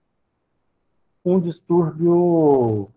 um distúrbio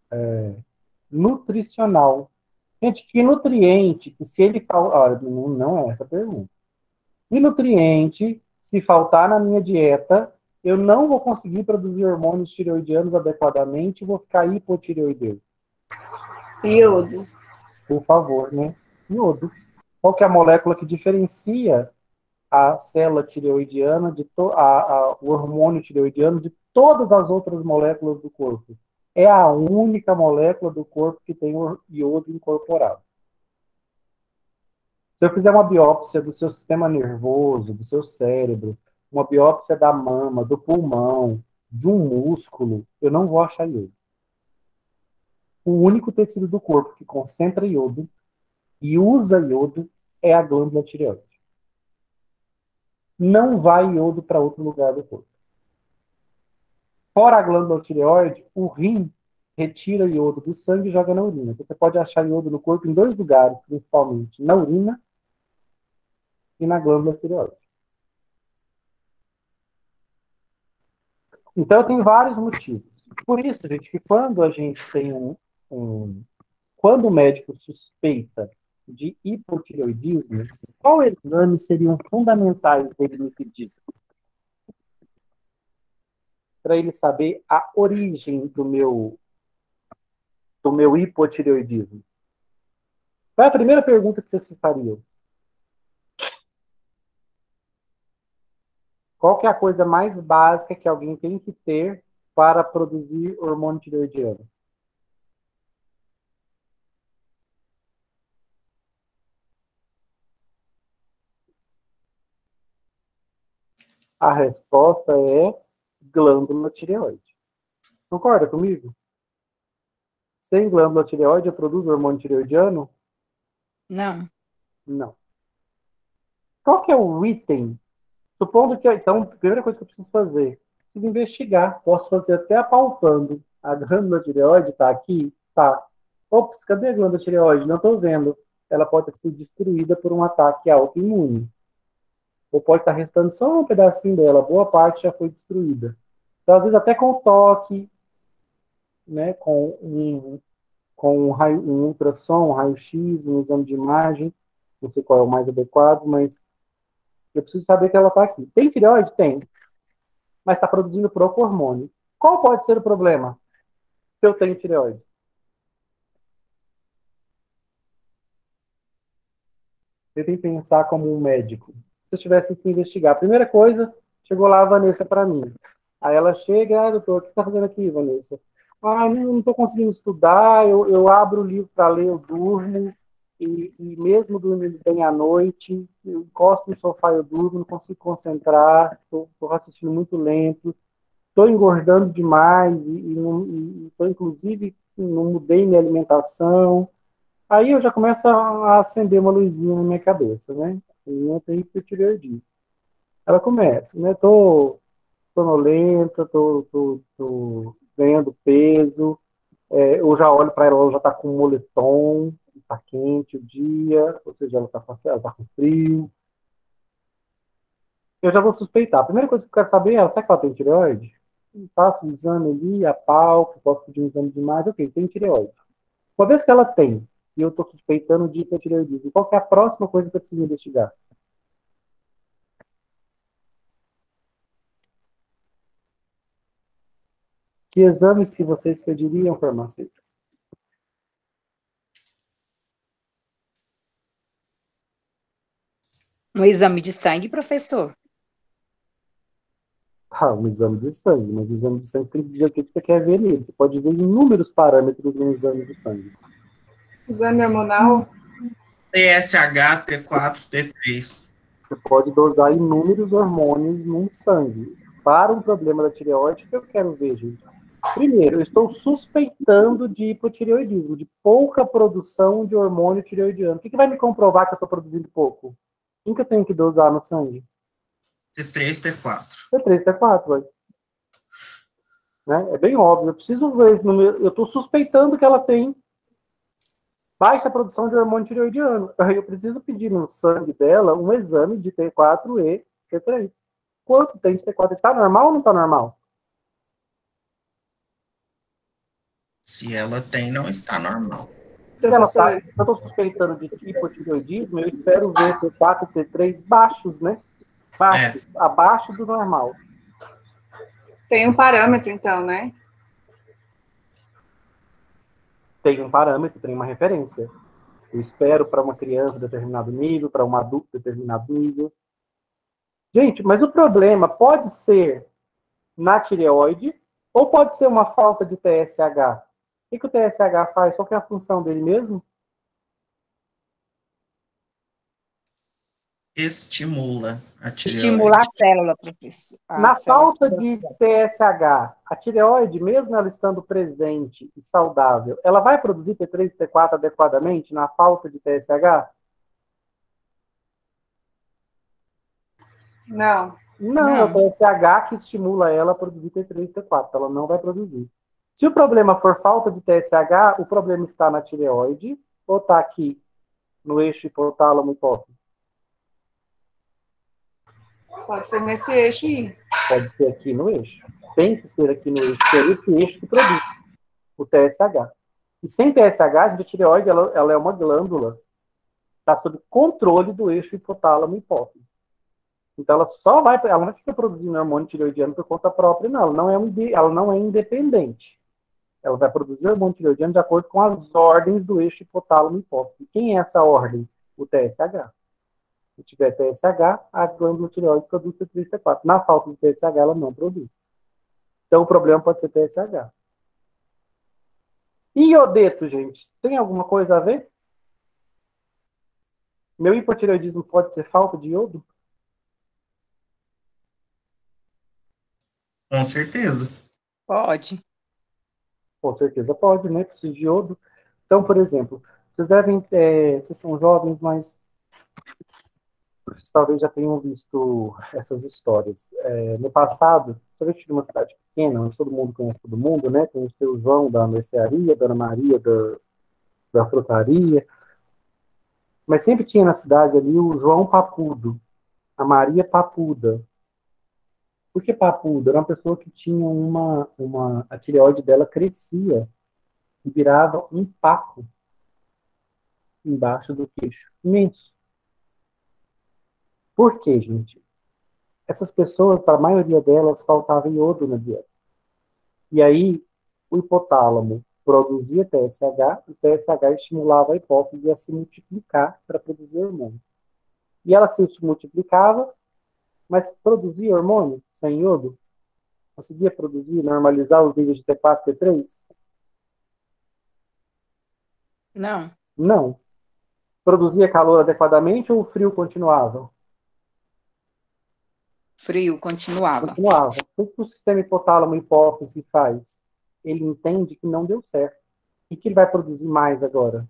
nutricional. Gente, que nutriente, que se ele faltar... Não é essa a pergunta. Que nutriente, se faltar na minha dieta, eu não vou conseguir produzir hormônios tireoidianos adequadamente e vou ficar hipotireoideu? Iodo. Por favor, né? Iodo. Qual que é a molécula que diferencia a célula tireoidiana, o hormônio tireoidiano de todas as outras moléculas do corpo? É a única molécula do corpo que tem o iodo incorporado. Se eu fizer uma biópsia do seu sistema nervoso, do seu cérebro, uma biópsia da mama, do pulmão, de um músculo, eu não vou achar iodo. O único tecido do corpo que concentra iodo e usa iodo é a glândula tireoide. Não vai iodo para outro lugar do corpo. Fora a glândula tireoide, o rim retira iodo do sangue e joga na urina. Você pode achar iodo no corpo em dois lugares, principalmente na urina e na glândula tireoide. Então, tem vários motivos. Por isso, gente, que quando a gente tem quando o médico suspeita de hipotireoidismo, qual exame seriam fundamentais dele me pedir? Para ele saber a origem do meu hipotireoidismo. Qual é a primeira pergunta que vocês fariam? Qual que é a coisa mais básica que alguém tem que ter para produzir hormônio tireoidiano? A resposta é glândula tireoide. Concorda comigo? Sem glândula tireoide, eu produzo hormônio tireoidiano? Não. Não. Qual que é o item? Supondo que, então, a primeira coisa que eu preciso fazer, preciso investigar. Posso fazer até apalpando. A glândula tireoide está aqui? Tá. Ops, cadê a glândula tireoide? Não estou vendo. Ela pode ter sido destruída por um ataque autoimune. Ou pode estar restando só um pedacinho dela. Boa parte já foi destruída. Então, às vezes, até com toque, né, com um ultrassom, um raio-x, um exame de imagem, não sei qual é o mais adequado, mas eu preciso saber que ela está aqui. Tem tireoide? Tem. Mas está produzindo proco-hormônio. Qual pode ser o problema se eu tenho tireoide? Tentem pensar como um médico. Se eu tivesse que investigar, a primeira coisa, chegou lá a Vanessa para mim. Aí ela chega, doutor, o que você está fazendo aqui, Vanessa? Não estou conseguindo estudar, eu abro o livro para ler, eu durmo, e mesmo dormindo bem à noite, eu encosto no sofá, eu durmo, não consigo concentrar, estou raciocínio muito lento, estou engordando demais, e estou, inclusive, não mudei minha alimentação. Aí eu já começo a acender uma luzinha na minha cabeça, né? Eu tenho hipertireoidismo. Ela começa, né? Tô sonolenta, tô ganhando peso, eu já olho para ela já está com moletom, está quente o dia, ou seja, ela tá com frio. Eu já vou suspeitar. A primeira coisa que eu quero saber é, será que ela tem tireoide? Faço um exame ali, apalpo, posso pedir um exame de imagem, ok, tem tireoide. Uma vez que ela tem, e eu estou suspeitando de hipotireoidismo, qual que é a próxima coisa que eu preciso investigar? Que exames que vocês pediriam, farmacêutico? Um exame de sangue, professor? Um exame de sangue, mas o exame de sangue tem que dizer o que você quer ver nele. Você pode ver inúmeros parâmetros no exame de sangue. Exame hormonal? TSH, T4, T3. Você pode dosar inúmeros hormônios no sangue. Para um problema da tireoide, o que eu quero ver, gente? Primeiro, eu estou suspeitando de hipotireoidismo, de pouca produção de hormônio tireoidiano. O que vai me comprovar que eu estou produzindo pouco? Quem que eu tenho que dosar no sangue? T3, T4. T3, T4, né? É bem óbvio. Eu preciso ver, eu estou suspeitando que ela tem baixa produção de hormônio tireoidiano. Eu preciso pedir no sangue dela um exame de T4 e T3. Quanto tem de T4? Está normal ou não está normal? Se ela tem, não está normal. Professor, eu estou suspeitando de hipotireoidismo, eu espero ver T4 e T3 baixos, né? Baixos, abaixo do normal. tem um parâmetro, então, né? Tem um parâmetro, tem uma referência. Eu espero para uma criança determinado nível, para um adulto determinado nível. Gente, mas o problema pode ser na tireoide ou pode ser uma falta de TSH. O que o TSH faz? Qual que é a função dele mesmo? Estimula a tireoide. Estimular a célula, professor. Na falta de TSH, a tireoide, mesmo ela estando presente e saudável, ela vai produzir T3 e T4 adequadamente na falta de TSH? Não. Não, é o TSH que estimula ela a produzir T3 e T4, ela não vai produzir. Se o problema for falta de TSH, o problema está na tireoide ou está aqui no eixo hipotálamo hipófise? Pode ser nesse eixo aí. Pode ser aqui no eixo. Tem que ser aqui no eixo, que é esse eixo que produz o TSH. E sem TSH, a tireoide ela é uma glândula, está sob controle do eixo hipotálamo hipófise. Então ela não fica produzindo hormônio tireoidiano por conta própria, não. Ela não é independente. Ela vai produzir hormônio tireoidiano de acordo com as ordens do eixo hipotálamo hipófise. Quem é essa ordem? O TSH. Se tiver TSH, a glândula tireoide produz T3, T4. Na falta de TSH, ela não produz. Então, o problema pode ser TSH. Iodeto, gente, tem alguma coisa a ver? Meu hipotireoidismo pode ser falta de iodo? Com certeza. Pode. Com certeza pode, né? Precisa de iodo. Então, por exemplo, vocês devem, vocês são jovens, mas vocês talvez já tenham visto essas histórias. No passado, quando eu tive uma cidade pequena, onde todo mundo conhece todo mundo, né? Conheceu o João da mercearia, Dona Maria da frutaria, mas sempre tinha na cidade ali o João Papudo, a Maria Papuda. Por que Papuda? Era uma pessoa que tinha a tireoide dela crescia e virava um papo embaixo do queixo. Imenso. Por quê, gente? Essas pessoas, para a maioria delas, faltava iodo na dieta. E aí, o hipotálamo produzia TSH, o TSH estimulava a hipófise a se multiplicar para produzir hormônio. E ela se multiplicava, mas produzia hormônio sem iodo? Conseguia produzir, normalizar os níveis de T4 e T3? Não. Não. Produzia calor adequadamente ou o frio continuava? Frio, continuava. Continuava. O que o sistema hipotálamo hipófise faz? Ele entende que não deu certo. O que ele vai produzir mais agora?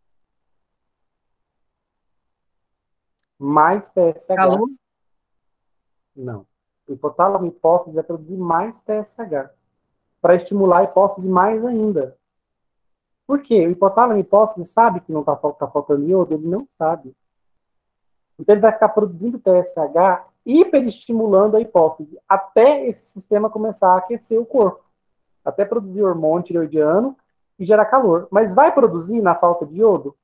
Mais TSH. Calor? Não. O hipotálamo hipófise vai produzir mais TSH para estimular a hipófise mais ainda. Por quê? O hipotálamo hipófise sabe que não está faltando iodo? Ele não sabe. Então ele vai ficar produzindo TSH hiperestimulando a hipófise até esse sistema começar a aquecer o corpo. Até produzir hormônio tireoidiano e gerar calor. Mas vai produzir na falta de iodo?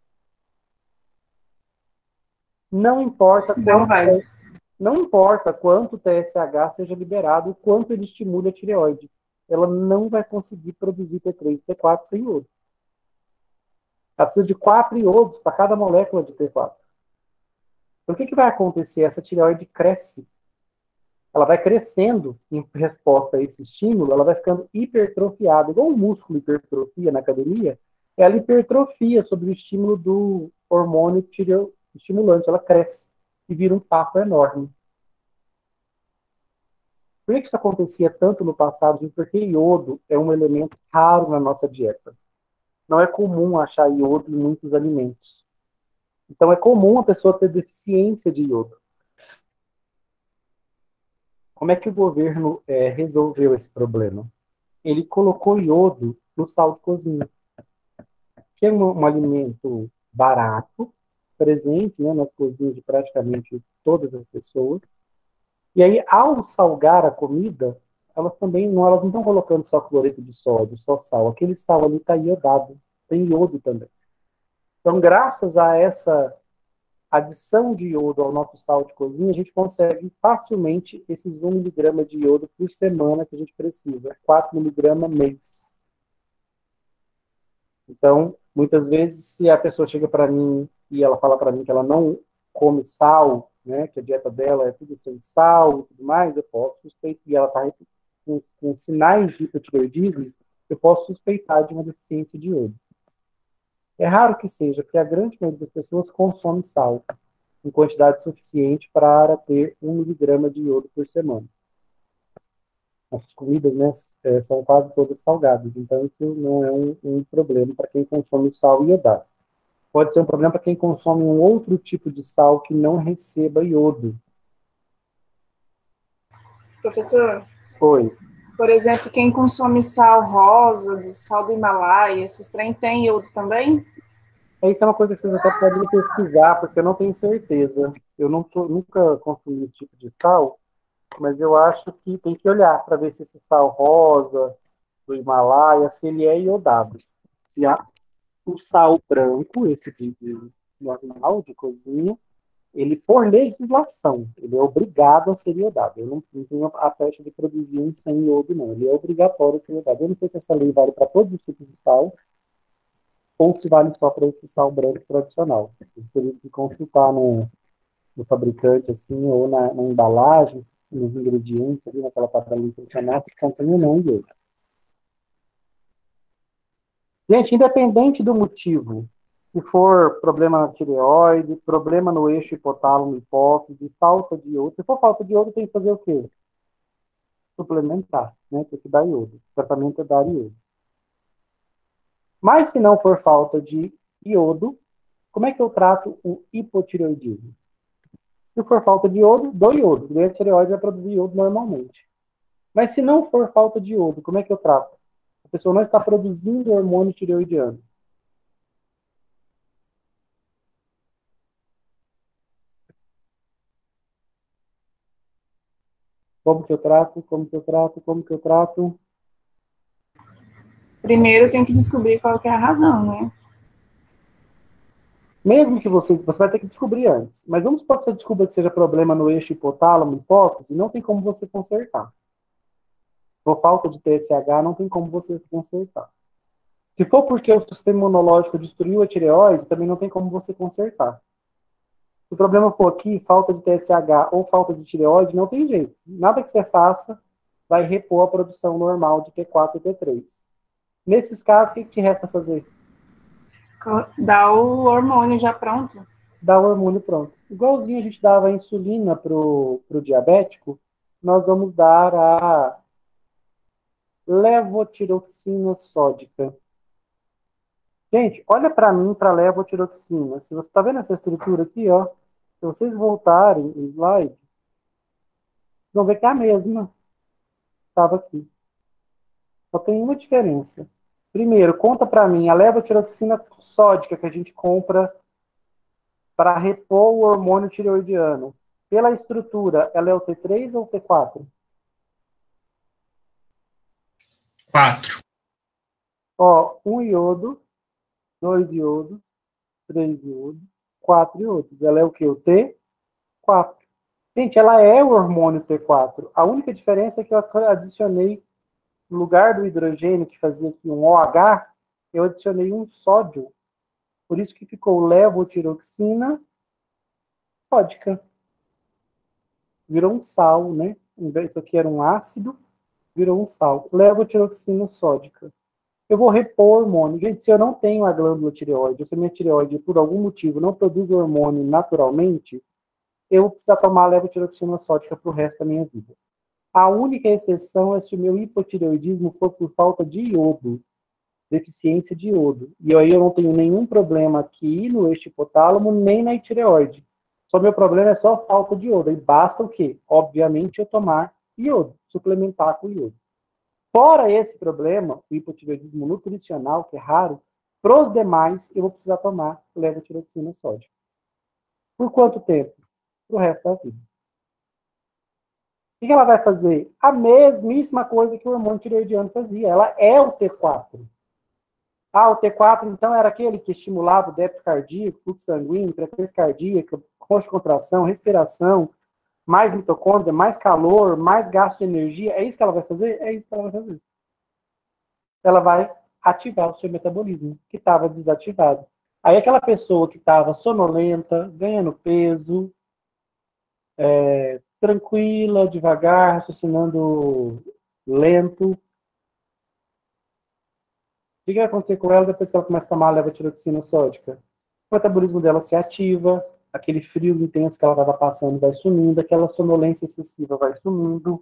Não importa quanto, não importa quanto TSH seja liberado, o quanto ele estimule a tireoide. Ela não vai conseguir produzir T3 e T4 sem iodo. Ela precisa de 4 iodos para cada molécula de T4. Então, o que vai acontecer? Essa tireoide cresce. Ela vai crescendo em resposta a esse estímulo, ela vai ficando hipertrofiada. Igual um músculo hipertrofia na academia, ela hipertrofia sob o estímulo do hormônio estimulante. Ela cresce e vira um papo enorme. Por que isso acontecia tanto no passado? Porque iodo é um elemento raro na nossa dieta. Não é comum achar iodo em muitos alimentos. Então é comum a pessoa ter deficiência de iodo. Como é que o governo resolveu esse problema? Ele colocou iodo no sal de cozinha, que é um alimento barato, presente, né, nas cozinhas de praticamente todas as pessoas. E aí, ao salgar a comida, elas não estão colocando só cloreto de sódio, só sal. Aquele sal ali está iodado, tem iodo também. Então, graças a essa adição de iodo ao nosso sal de cozinha, a gente consegue facilmente esses 1 miligrama de iodo por semana que a gente precisa, 4 miligramas mês. Então, muitas vezes, se a pessoa chega para mim e ela fala para mim que ela não come sal, né, que a dieta dela é tudo sem sal e tudo mais, eu posso suspeitar, e ela está com sinais de hipotireoidismo, eu posso suspeitar de uma deficiência de iodo. É raro que seja, porque a grande maioria das pessoas consome sal em quantidade suficiente para ter 1 miligrama de iodo por semana. As comidas, né, são quase todas salgadas, então isso não é um problema para quem consome sal iodado. Pode ser um problema para quem consome um outro tipo de sal que não receba iodo. Professor? Oi. Por exemplo, quem consome sal rosa, sal do Himalaia, esses trem tem iodo também? Isso é uma coisa que vocês até podem pesquisar, porque eu não tenho certeza. Eu nunca consumi esse tipo de sal, mas eu acho que tem que olhar para ver se esse sal rosa do Himalaia, se ele é iodado. Se há o sal branco, esse de normal, de cozinha, ele, por legislação, ele é obrigado a ser iodado. Eu não tenho a taxa de produzir um sem iodo, não. Ele é obrigatório a ser iodado. Eu não sei se essa lei vale para todos os tipos de sal, ou se vale só para esse sal branco tradicional. Eu teria que consultar do fabricante, assim, ou na embalagem, nos ingredientes, ali naquela tabela nutricional, que contém ou não iodo. Gente, independente do motivo, se for problema na tireoide, problema no eixo hipotálamo-hipófise, falta de iodo, se for falta de iodo, tem que fazer o quê? Suplementar, né? Tem que dar iodo. O tratamento é dar iodo. Mas se não for falta de iodo, como é que eu trato o hipotireoidismo? Se for falta de iodo, dou iodo. Daí a tireoide vai produzir iodo normalmente. Mas se não for falta de iodo, como é que eu trato? A pessoa não está produzindo hormônio tireoidiano. Como que eu trato? Como que eu trato? Como que eu trato? Primeiro tem que descobrir qual que é a razão, né? Mesmo que você vai ter que descobrir antes. Mas vamos supor que você descubra que seja problema no eixo hipotálamo, hipófise, não tem como você consertar. Por falta de TSH, não tem como você consertar. Se for porque o sistema imunológico destruiu a tireoide, também não tem como você consertar. Se o problema for aqui, falta de TSH ou falta de tireoide, não tem jeito. Nada que você faça vai repor a produção normal de T4 e T3. Nesses casos, o que te resta fazer? Dá o hormônio já pronto. Dá o hormônio pronto. Igualzinho a gente dava a insulina pro diabético, nós vamos dar a levotiroxina sódica. Gente, olha para mim, para levotiroxina. Se você está vendo essa estrutura aqui, ó, se vocês voltarem o slide, vocês vão ver que é a mesma. Estava aqui. Só tem uma diferença. Primeiro, conta para mim a levotiroxina sódica que a gente compra para repor o hormônio tireoidiano. Pela estrutura, ela é o T3 ou o T4? 4. Ó, 1 iodo, 2 iodos, 3 iodos, 4 iodos. Ela é o que? O T4. Gente, ela é o hormônio T4. A única diferença é que eu adicionei, no lugar do hidrogênio, que fazia aqui um OH, eu adicionei um sódio. Por isso que ficou levotiroxina sódica. Virou um sal, né? Isso aqui era um ácido, virou um sal. Levotiroxina sódica. Eu vou repor hormônio. Gente, se eu não tenho a glândula tireoide, ou se a minha tireoide, por algum motivo, não produz hormônio naturalmente, eu vou precisar tomar levotiroxina sódica para o resto da minha vida. A única exceção é se o meu hipotireoidismo for por falta de iodo, deficiência de iodo. E aí eu não tenho nenhum problema aqui no eixo hipotálamo, nem na tireoide. Só meu problema é só falta de iodo. E basta o quê? Obviamente eu tomar iodo, suplementar com iodo. Fora esse problema, o hipotireoidismo nutricional, que é raro, para os demais eu vou precisar tomar levotiroxina sódica. Por quanto tempo? Para o resto da vida. O que ela vai fazer? A mesmíssima coisa que o hormônio tireoidiano fazia. Ela é o T4. Ah, o T4, então, era aquele que estimulava o débito cardíaco, fluxo sanguíneo, frequência cardíaca, contração, respiração, mais mitocôndria, mais calor, mais gasto de energia. É isso que ela vai fazer? É isso que ela vai fazer. Ela vai ativar o seu metabolismo, que estava desativado. Aí aquela pessoa que estava sonolenta, ganhando peso, tranquila, devagar, raciocinando lento, o que vai acontecer com ela depois que ela começa a tomar a levotiroxina sódica? O metabolismo dela se ativa, aquele frio intenso que ela estava passando vai sumindo, aquela sonolência excessiva vai sumindo.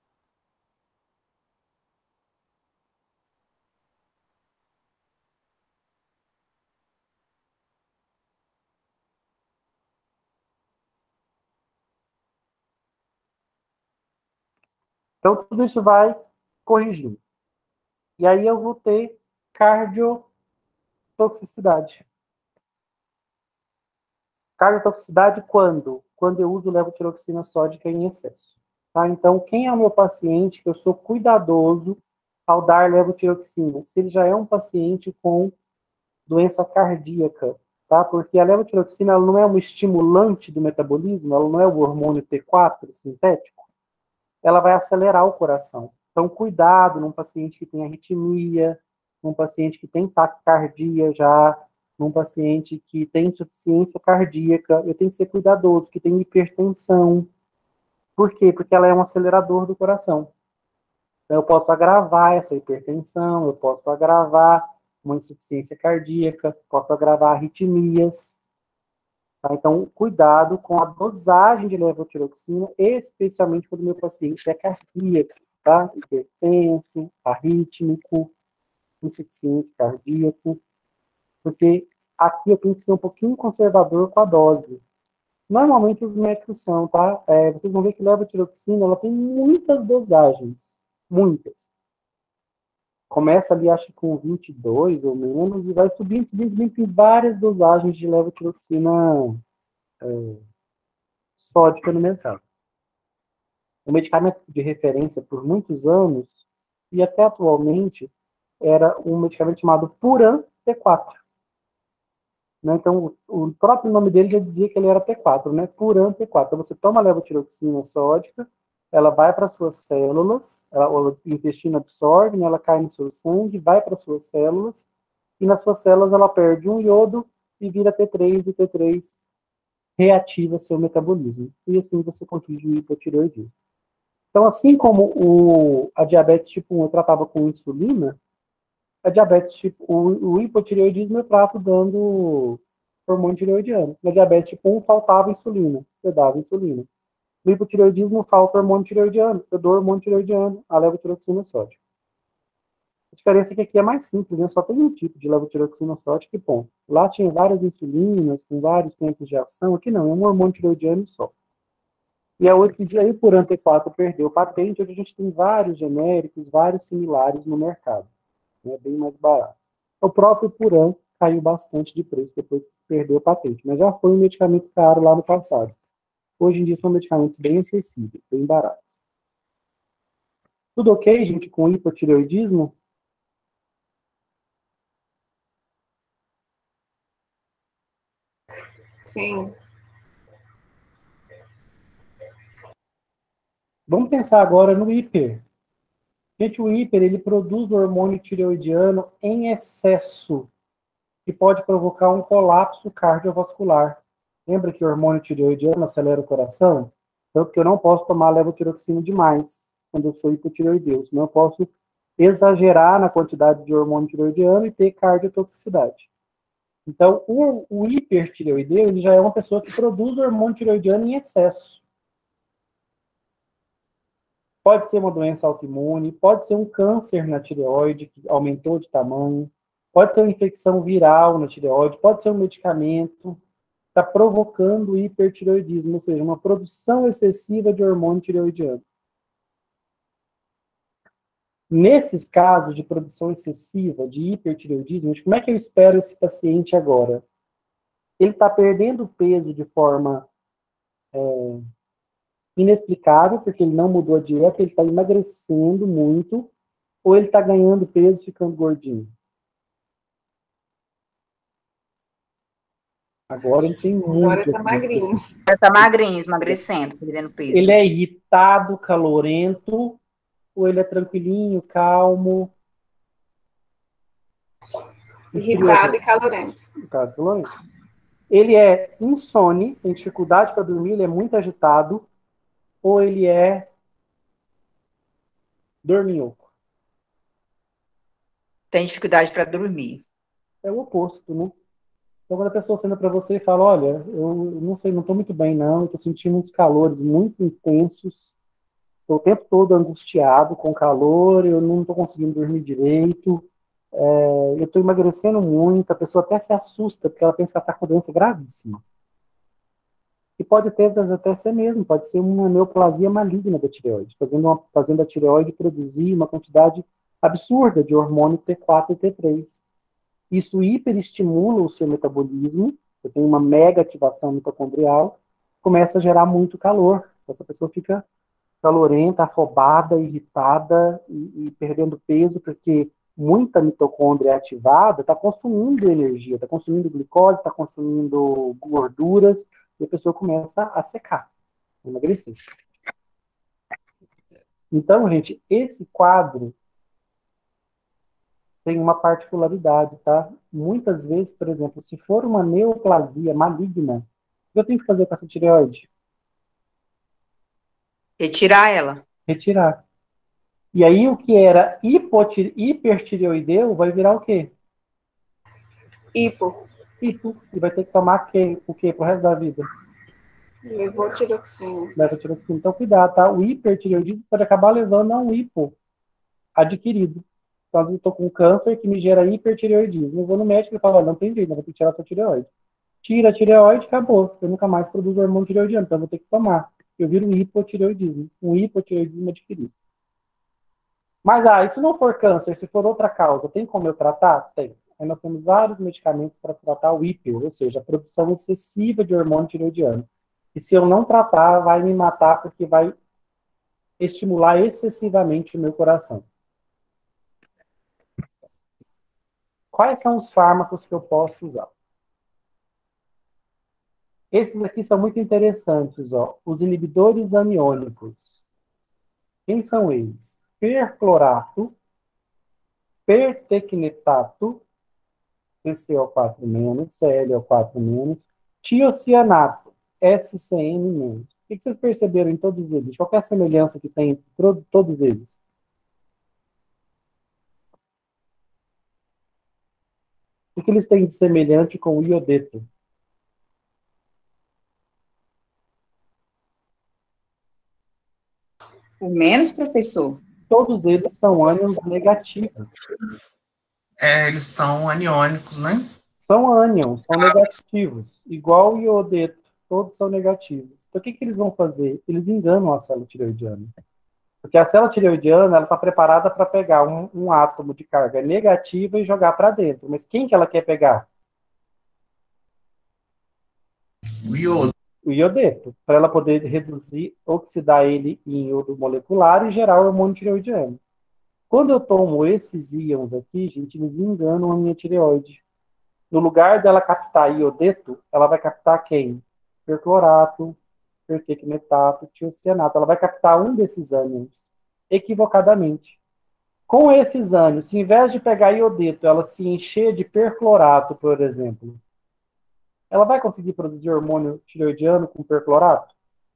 Então, tudo isso vai corrigindo. E aí eu vou ter cardiotoxicidade. Cardiotoxicidade quando? Quando eu uso levotiroxina sódica em excesso. Tá? Então, quem é o meu paciente que eu sou cuidadoso ao dar levotiroxina? Se ele já é um paciente com doença cardíaca, tá? Porque a levotiroxina ela não é um estimulante do metabolismo, ela não é o hormônio T4 sintético, ela vai acelerar o coração. Então, cuidado num paciente que tem arritmia, num paciente que tem taquicardia já, num paciente que tem insuficiência cardíaca, eu tenho que ser cuidadoso, que tem hipertensão. Por quê? Porque ela é um acelerador do coração. Então, eu posso agravar essa hipertensão, eu posso agravar uma insuficiência cardíaca, posso agravar arritmias. Tá? Então, cuidado com a dosagem de levotiroxina, especialmente quando o meu paciente é cardíaco, tá? Hipertenso, arrítmico, insuficiente cardíaco, porque aqui eu tenho que ser um pouquinho conservador com a dose. Normalmente os médicos são, tá? Vocês vão ver que levotiroxina, ela tem muitas dosagens, muitas. Começa ali, acho que com 22 ou menos, e vai subindo, subindo, subindo, tem várias dosagens de levotiroxina sódica no mercado. O medicamento de referência por muitos anos, e até atualmente, era um medicamento chamado Puran T4. Né? Então, o próprio nome dele já dizia que ele era T4, né? Puran T4. Então, você toma a levotiroxina sódica, ela vai para suas células, o intestino absorve, né? Ela cai no seu sangue, vai para suas células, e nas suas células ela perde um iodo e vira T3, e T3 reativa seu metabolismo. E assim você corrige o hipotireoidismo. Então, assim como a diabetes tipo 1 eu tratava com insulina, a diabetes tipo, o hipotireoidismo eu trato dando hormônio tireoidiano. Na diabetes tipo 1 faltava insulina, eu dava insulina. No hipotireoidismo falta hormônio tireoidiano, eu dou hormônio tireoidiano, a levotiroxina sódica. A diferença é que aqui é mais simples, né? Só tem um tipo de levotiroxina sódica e ponto. Lá tinha várias insulinas, com vários tempos de ação, aqui não, é um hormônio tireoidiano só. E a outro dia, aí por T4 perdeu patente, hoje a gente tem vários genéricos, vários similares no mercado. É bem mais barato. O próprio Puran caiu bastante de preço depois que perdeu a patente, mas já foi um medicamento caro lá no passado. Hoje em dia são medicamentos bem acessíveis, bem baratos. Tudo ok, gente, com hipotireoidismo? Sim. Vamos pensar agora no hiper. Gente, o hiper, ele produz o hormônio tireoidiano em excesso, que pode provocar um colapso cardiovascular. Lembra que o hormônio tireoidiano acelera o coração? Tanto que eu não posso tomar levotiroxina demais quando eu sou hipotireoideu, senão eu posso exagerar na quantidade de hormônio tireoidiano e ter cardiotoxicidade. Então, o hipertireoideu, ele já é uma pessoa que produz hormônio tireoidiano em excesso. Pode ser uma doença autoimune, pode ser um câncer na tireoide que aumentou de tamanho, pode ser uma infecção viral na tireoide, pode ser um medicamento que está provocando hipertireoidismo, ou seja, uma produção excessiva de hormônio tireoidiano. Nesses casos de produção excessiva de hipertireoidismo, como é que eu espero esse paciente agora? Ele está perdendo peso de forma inexplicável, porque ele não mudou a dieta, ele está emagrecendo muito, ou ele está ganhando peso e ficando gordinho? Agora ele tem muito. Agora está magrinho. Agora está magrinho, emagrecendo, perdendo peso. Ele é irritado, calorento, ou ele é tranquilinho, calmo? Irritado e calorento. Irritado e calorento. Ele é insone, tem dificuldade para dormir, ele é muito agitado, ou ele é dorminhoco? Tem dificuldade para dormir. É o oposto, né? Então, quando a pessoa senta para você e fala, olha, eu não sei, não estou muito bem não, estou sentindo uns calores muito intensos, estou o tempo todo angustiado com calor, eu não estou conseguindo dormir direito, eu estou emagrecendo muito, a pessoa até se assusta, porque ela pensa que ela está com doença gravíssima. E pode até ser mesmo, pode ser uma neoplasia maligna da tireoide, fazendo a tireoide produzir uma quantidade absurda de hormônio T4 e T3. Isso hiperestimula o seu metabolismo, você tem uma mega ativação mitocondrial, começa a gerar muito calor. Essa pessoa fica calorenta, afobada, irritada e perdendo peso, porque muita mitocôndria ativada está consumindo energia, está consumindo glicose, está consumindo gorduras, e a pessoa começa a secar, a emagrecer. Então, gente, esse quadro tem uma particularidade, tá? Muitas vezes, por exemplo, se for uma neoplasia maligna, o que eu tenho que fazer com essa tireoide? Retirar ela. Retirar. E aí o que era hipertireoideu vai virar o quê? Hipo. Hipo. E vai ter que tomar o quê pro resto da vida? Levotiroxina. Levotiroxina. Então, cuidado, tá? O hipertireoidismo pode acabar levando a um hipo adquirido. Então, às vezes eu estou com câncer que me gera hipertireoidismo. Eu vou no médico e falo, não tem jeito, vou ter que tirar a sua tireoide. Tira a tireoide, acabou. Eu nunca mais produzo hormônio tireoidiano, então eu vou ter que tomar. Eu viro um hipotireoidismo. Um hipotireoidismo adquirido. Mas, e se não for câncer, se for outra causa, tem como eu tratar? Tem. Aí nós temos vários medicamentos para tratar o hiper, ou seja, a produção excessiva de hormônio tireoidiano. E se eu não tratar, vai me matar porque vai estimular excessivamente o meu coração. Quais são os fármacos que eu posso usar? Esses aqui são muito interessantes, ó. Os inibidores aniônicos. Quem são eles? Perclorato, pertecnetato, PCO4-, ClO4-, tiocianato, SCN-. O que vocês perceberam em todos eles? Qual é a semelhança que tem entre todos eles? O que eles têm de semelhante com o iodeto? O menos, professor? Todos eles são ânions negativos. Eles estão aniônicos, né? São ânions, são negativos. Igual o iodeto, todos são negativos. Então, o que eles vão fazer? Eles enganam a célula tireoidiana. Porque a célula tireoidiana ela está preparada para pegar um átomo de carga negativa e jogar para dentro. Mas quem que ela quer pegar? O iodo. O iodeto, para ela poder reduzir, oxidar ele em iodo molecular e gerar o hormônio tireoidiano. Quando eu tomo esses íons aqui, gente, eles enganam a minha tireoide. No lugar dela captar iodeto, ela vai captar quem? Perclorato, pertecnetato, tiocianato. Ela vai captar um desses ânions, equivocadamente. Com esses ânions, se em vez de pegar iodeto, ela se encher de perclorato, por exemplo, ela vai conseguir produzir hormônio tireoidiano com perclorato?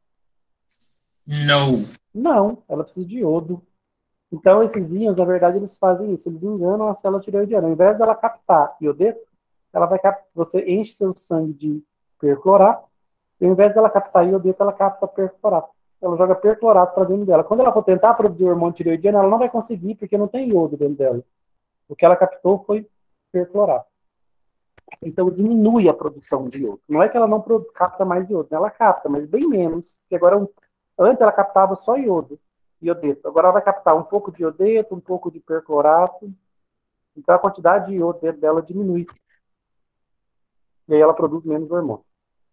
Não. Não, ela precisa de iodo. Então, esses íons, na verdade, eles fazem isso, eles enganam a célula tireoidiana. Ao invés dela captar iodeto, ela vai captar, você enche seu sangue de perclorato, e ao invés dela captar iodeto, ela capta perclorato. Ela joga perclorato para dentro dela. Quando ela for tentar produzir hormônio tireoidiano, ela não vai conseguir, porque não tem iodo dentro dela. O que ela captou foi perclorato. Então, diminui a produção de iodo. Não é que ela não capta mais iodo, ela capta, mas bem menos. Porque agora, antes ela captava só iodeto. Agora ela vai captar um pouco de iodeto, um pouco de perclorato. Então, a quantidade de iodo dentro dela diminui. E aí ela produz menos hormônio.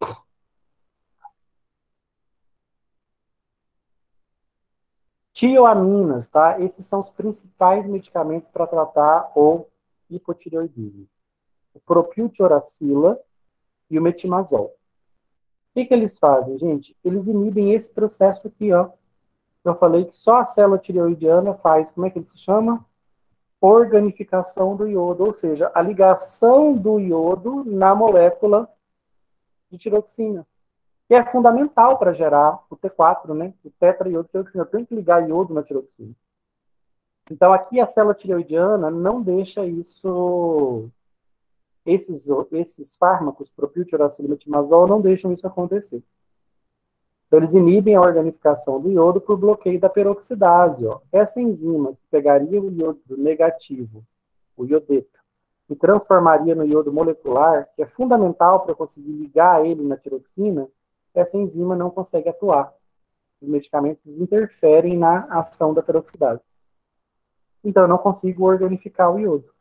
Tioaminas, tá? Esses são os principais medicamentos para tratar o hipotireoidismo. O propiltioracila e o metimazol. O que eles fazem, gente? Eles inibem esse processo aqui, ó. Eu falei que só a célula tireoidiana faz, como é que ele se chama? Organificação do iodo, ou seja, a ligação do iodo na molécula de tiroxina, que é fundamental para gerar o T4, né? O tetraiodotiroxina. Eu tenho que ligar iodo na tiroxina. Então, aqui a célula tireoidiana não deixa isso, esses fármacos, propiltioracilo e metimazol, não deixam isso acontecer. Então, eles inibem a organificação do iodo por bloqueio da peroxidase. Ó. Essa enzima que pegaria o iodo negativo, o iodeto, e transformaria no iodo molecular, que é fundamental para conseguir ligar ele na tiroxina, essa enzima não consegue atuar. Os medicamentos interferem na ação da peroxidase. Então, eu não consigo organificar o iodo.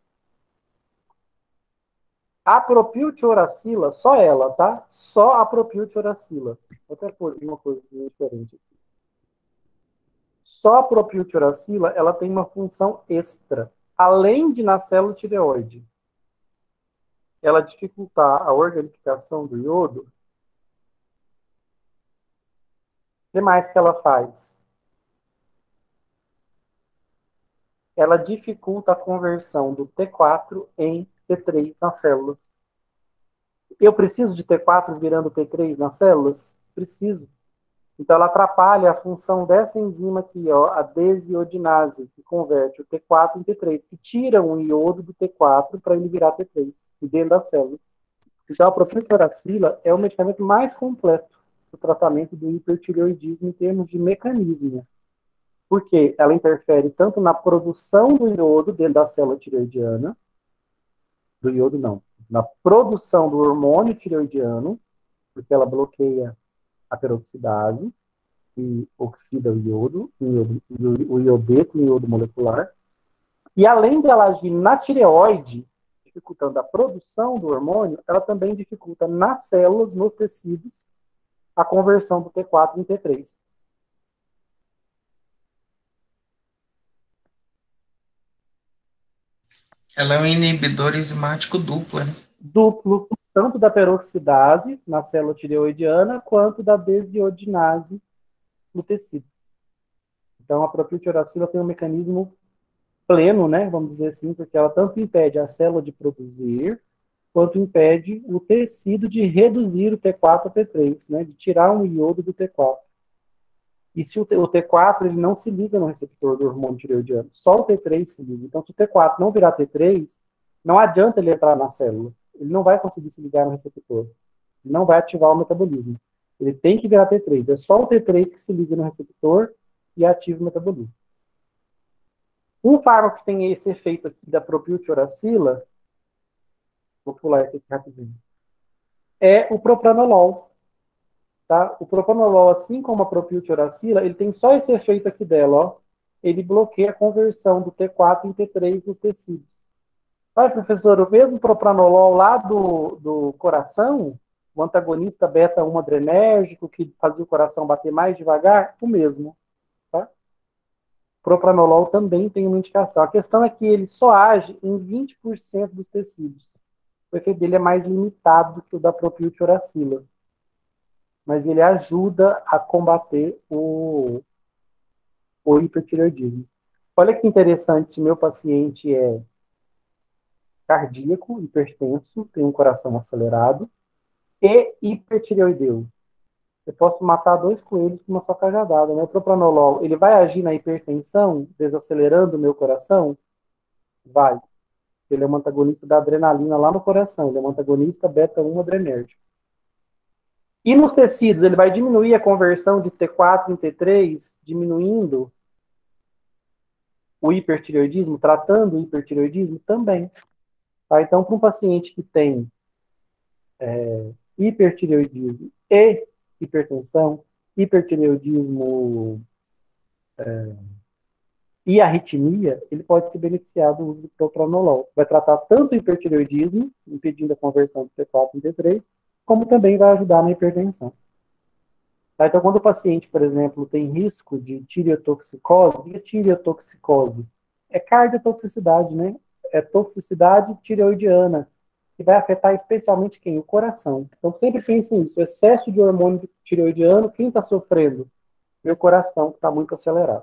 A propiltioracila, só ela, tá? Só a propiltioracila. Vou até pôr uma coisa diferente. Só a propiltioracila, ela tem uma função extra. Além de na célula tireoide, ela dificultar a organificação do iodo, o que mais que ela faz? ela dificulta a conversão do T4 em T3 nas células. Eu preciso de T4 virando T3 nas células? Preciso. Então, ela atrapalha a função dessa enzima aqui, ó, a desiodinase, que converte o T4 em T3, que tira um iodo do T4 para ele virar T3, dentro da célula. Então, a propiltoracila é o medicamento mais completo do tratamento do hipertireoidismo em termos de mecanismo. Porque ela interfere tanto na produção do iodo dentro da célula tireoidiana, do iodo não, na produção do hormônio tireoidiano, porque ela bloqueia a peroxidase e oxida o iodeto, o iodo molecular. E além dela agir na tireoide, dificultando a produção do hormônio, ela também dificulta nas células, nos tecidos, a conversão do T4 em T3. Ela é um inibidor enzimático duplo, né? Duplo, tanto da peroxidase na célula tireoidiana, quanto da desiodinase no tecido. Então, a propiltioracila tem um mecanismo pleno, né, vamos dizer assim, porque ela tanto impede a célula de produzir, quanto impede o tecido de reduzir o T4 a T3, né, de tirar um iodo do T4. E se o T4 ele não se liga no receptor do hormônio tireoidiano, só o T3 se liga. Então, se o T4 não virar T3, não adianta ele entrar na célula. Ele não vai conseguir se ligar no receptor. Ele não vai ativar o metabolismo. Ele tem que virar T3. É só o T3 que se liga no receptor e ativa o metabolismo. Um fármaco que tem esse efeito aqui da propiltioracila, vou pular esse aqui rapidinho, é o propranolol. Tá? O propranolol, assim como a propiltioracila, ele tem só esse efeito aqui dela, ó. Ele bloqueia a conversão do T4 em T3 nos tecidos. Olha, professor, o mesmo propranolol lá do coração, o antagonista beta-1 adrenérgico, que fazia o coração bater mais devagar, o mesmo. Tá? O propranolol também tem uma indicação. A questão é que ele só age em 20% dos tecidos. O efeito dele é mais limitado do que o da propiltioracila. Mas ele ajuda a combater o hipertireoidismo. Olha que interessante, se meu paciente é cardíaco, hipertenso, tem um coração acelerado, e hipertireoideu. Eu posso matar 2 coelhos com uma só cajadada, né? O propranolol, ele vai agir na hipertensão, desacelerando o meu coração? Vai. Ele é um antagonista da adrenalina lá no coração, ele é um antagonista beta-1 adrenérgico. E nos tecidos, ele vai diminuir a conversão de T4 em T3, diminuindo o hipertireoidismo, tratando o hipertireoidismo também. Tá? Então, para um paciente que tem hipertireoidismo e hipertensão, hipertireoidismo e arritmia, ele pode se beneficiar do uso do propranolol. Vai tratar tanto o hipertireoidismo, impedindo a conversão de T4 em T3, como também vai ajudar na hipertensão. Tá? Então, quando o paciente, por exemplo, tem risco de tireotoxicose, o que é tireotoxicose? É cardiotoxicidade, né? É toxicidade tireoidiana, que vai afetar especialmente quem? O coração. Então, sempre pense nisso. Excesso de hormônio tireoidiano, quem está sofrendo? Meu coração, que está muito acelerado.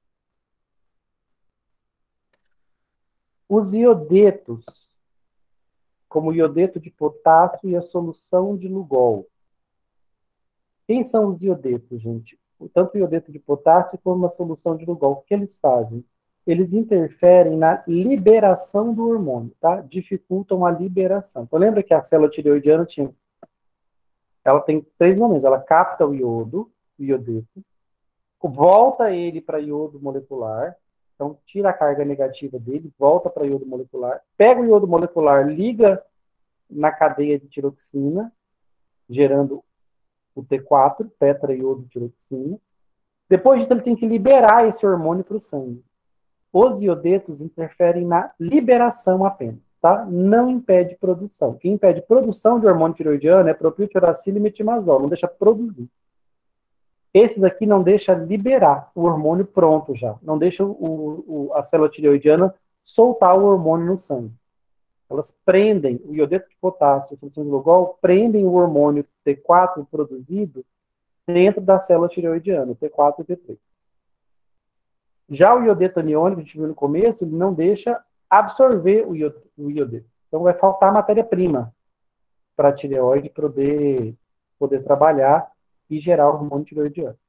Os iodetos, como o iodeto de potássio e a solução de Lugol. Quem são os iodetos, gente? Tanto o iodeto de potássio como a solução de Lugol. O que eles fazem? Eles interferem na liberação do hormônio, tá? Dificultam a liberação. Então, lembra que a célula tireoidiana ela tem 3 momentos. Ela capta o iodo, o iodeto, volta ele para iodo molecular, então tira a carga negativa dele, volta para iodo molecular, pega o iodo molecular, liga na cadeia de tiroxina, gerando o T4, tetraiodotiroxina. Depois disso, ele tem que liberar esse hormônio para o sangue. Os iodetos interferem na liberação apenas, tá? Não impede produção. Quem impede produção de hormônio tireoidiano é propiltioracila e metimazol, não deixa produzir. Esses aqui não deixa liberar o hormônio pronto já, não deixa a célula tireoidiana soltar o hormônio no sangue. Elas prendem, o iodeto de potássio, a solução de Lugol, prendem o hormônio T4 produzido dentro da célula tireoidiana, T4 e T3. Já o iodeto aniônico, a gente viu no começo, ele não deixa absorver o iodeto. Então, vai faltar matéria-prima para a tireoide poder trabalhar e gerar o hormônio tireoidiano.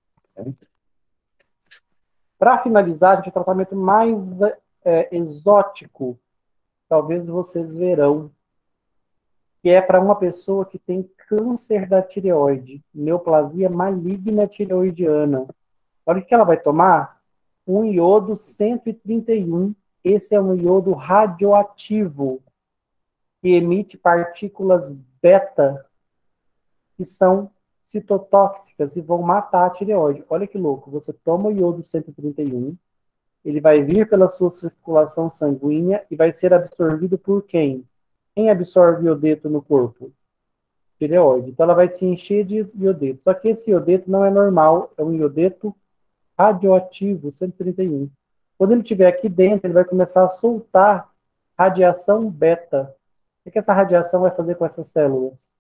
Para finalizar, a gente, o tratamento mais exótico, talvez vocês verão, que é para uma pessoa que tem câncer da tireoide, neoplasia maligna tireoidiana. Olha o que ela vai tomar? Um iodo 131. Esse é um iodo radioativo, que emite partículas beta, que são citotóxicas e vão matar a tireoide. Olha que louco, você toma o iodo 131, ele vai vir pela sua circulação sanguínea e vai ser absorvido por quem? Quem absorve iodeto no corpo? Tireoide. Então ela vai se encher de iodeto. Só que esse iodeto não é normal, é um iodeto radioativo, 131. Quando ele estiver aqui dentro, ele vai começar a soltar radiação beta. O que essa radiação vai fazer com essas células?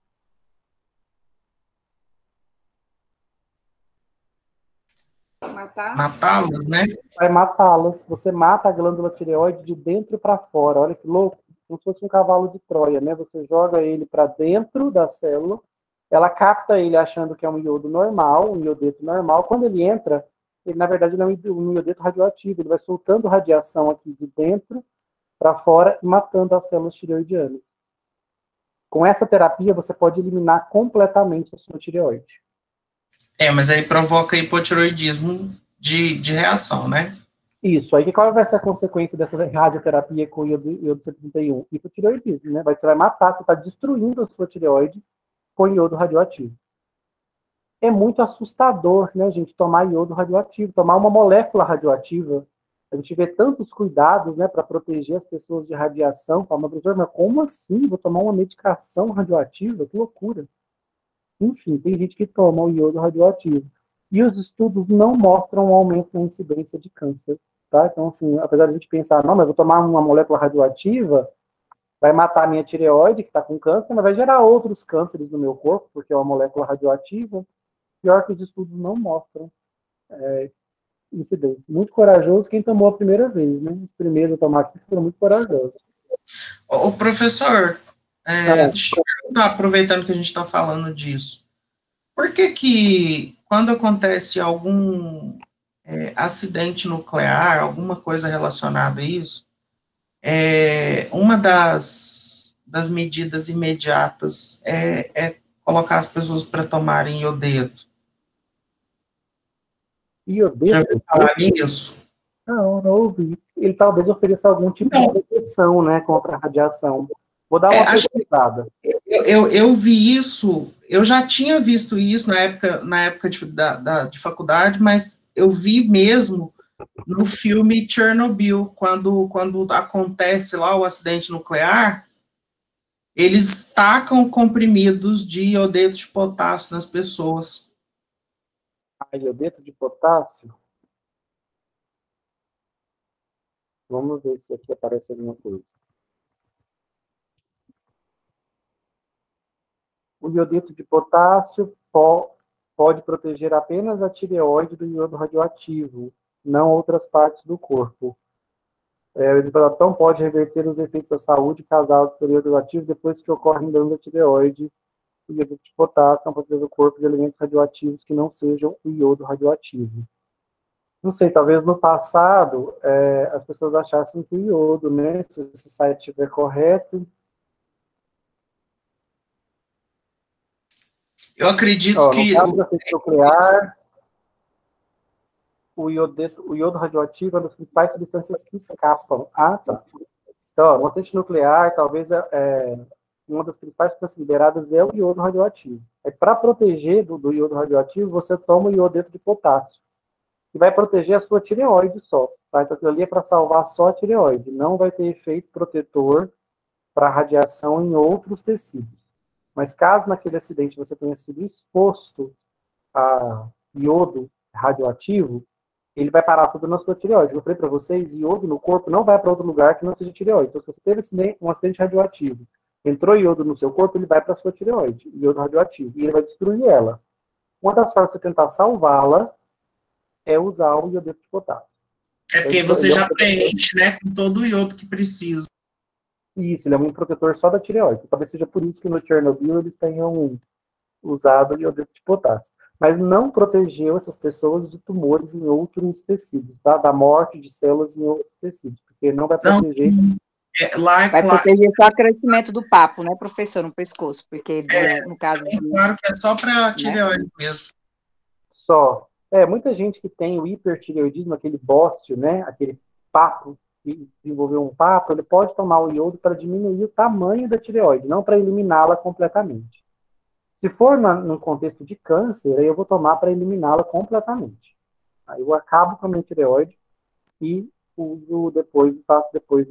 Matá-las, né? Vai matá-las. Você mata a glândula tireoide de dentro para fora. Olha que louco. Como se fosse um cavalo de Troia, né? Você joga ele para dentro da célula, ela capta ele achando que é um iodo normal, um iodeto normal. Quando ele entra, ele na verdade não é um iodeto radioativo, ele vai soltando radiação aqui de dentro para fora e matando as células tireoidianas. Com essa terapia, você pode eliminar completamente a sua tireoide. Mas aí provoca hipotireoidismo de reação, né? Isso. Aí qual vai ser a consequência dessa radioterapia com o iodo 131? Hipotireoidismo, né? Você vai matar, você está destruindo a sua tireoide com iodo radioativo. É muito assustador, né, gente, tomar iodo radioativo, tomar uma molécula radioativa. A gente vê tantos cuidados, né, para proteger as pessoas de radiação. Fala, professor, mas como assim? Vou tomar uma medicação radioativa? Que loucura. Enfim, tem gente que toma o iodo radioativo. E os estudos não mostram um aumento na incidência de câncer, tá? Então, assim, apesar de a gente pensar, não, mas vou tomar uma molécula radioativa, vai matar a minha tireoide, que está com câncer, mas vai gerar outros cânceres no meu corpo, porque é uma molécula radioativa. Pior que os estudos não mostram incidência. Muito corajoso quem tomou a primeira vez, né? Os primeiros a tomar aqui foram muito corajosos. O professor, deixa eu perguntar, aproveitando que a gente está falando disso, por que quando acontece algum acidente nuclear, alguma coisa relacionada a isso, uma das medidas imediatas é colocar as pessoas para tomarem iodeto? Iodeto? Já ouviu falar nisso? Não ouvi. Ele talvez ofereça algum tipo de proteção, né, contra a radiação. Vou dar uma pesquisada. Eu vi isso, eu já tinha visto isso na época de faculdade, mas eu vi mesmo no filme Chernobyl, quando acontece lá o acidente nuclear, eles tacam comprimidos de iodeto de potássio nas pessoas. Iodeto de potássio? Vamos ver se aqui aparece alguma coisa. O iodeto de potássio pode proteger apenas a tireoide do iodo radioativo, não outras partes do corpo. O hidratão pode reverter os efeitos da saúde causados pelo iodo radioativo depois que ocorrem danos da tireoide. O iodeto de potássio não proteger o corpo de elementos radioativos que não sejam o iodo radioativo. Não sei, talvez no passado as pessoas achassem que o iodo, né, se esse site estiver correto. Eu acredito que... No caso do acidente nuclear, o iodo radioativo é uma das principais substâncias que escapam. Ah, tá. Então, no acidente nuclear, talvez uma das principais substâncias liberadas é o iodo radioativo. Para proteger do iodo radioativo, você toma o iodeto de potássio, que vai proteger a sua tireoide só. Tá? Então, aquilo ali é para salvar só a tireoide. Não vai ter efeito protetor para radiação em outros tecidos. Mas caso naquele acidente você tenha sido exposto a iodo radioativo, ele vai parar tudo na sua tireoide. Eu falei para vocês, iodo no corpo não vai para outro lugar que não seja tireoide. Então, se você teve um acidente radioativo, entrou iodo no seu corpo, ele vai para a sua tireoide, iodo radioativo, e ele vai destruir ela. Uma das formas de você tentar salvá-la é usar o iodeto de potássio. É porque você já preenche, né, com todo o iodo que precisa. Isso, ele é um protetor só da tireoide. Talvez seja por isso que no Chernobyl eles tenham usado iodeto de potássio. Mas não protegeu essas pessoas de tumores em outros tecidos, tá? Da morte de células em outros tecidos, porque não vai proteger. Vai proteger só o crescimento do papo, né, professor, no pescoço, porque no caso de... Claro que é só para a tireoide, né? Mesmo. Só. Muita gente que tem o hipertireoidismo, aquele bócio, né, aquele papo, que desenvolveu um papo, ele pode tomar o iodo para diminuir o tamanho da tireoide, não para eliminá-la completamente. Se for num contexto de câncer, aí eu vou tomar para eliminá-la completamente. Aí eu acabo com a minha tireoide e uso depois, faço depois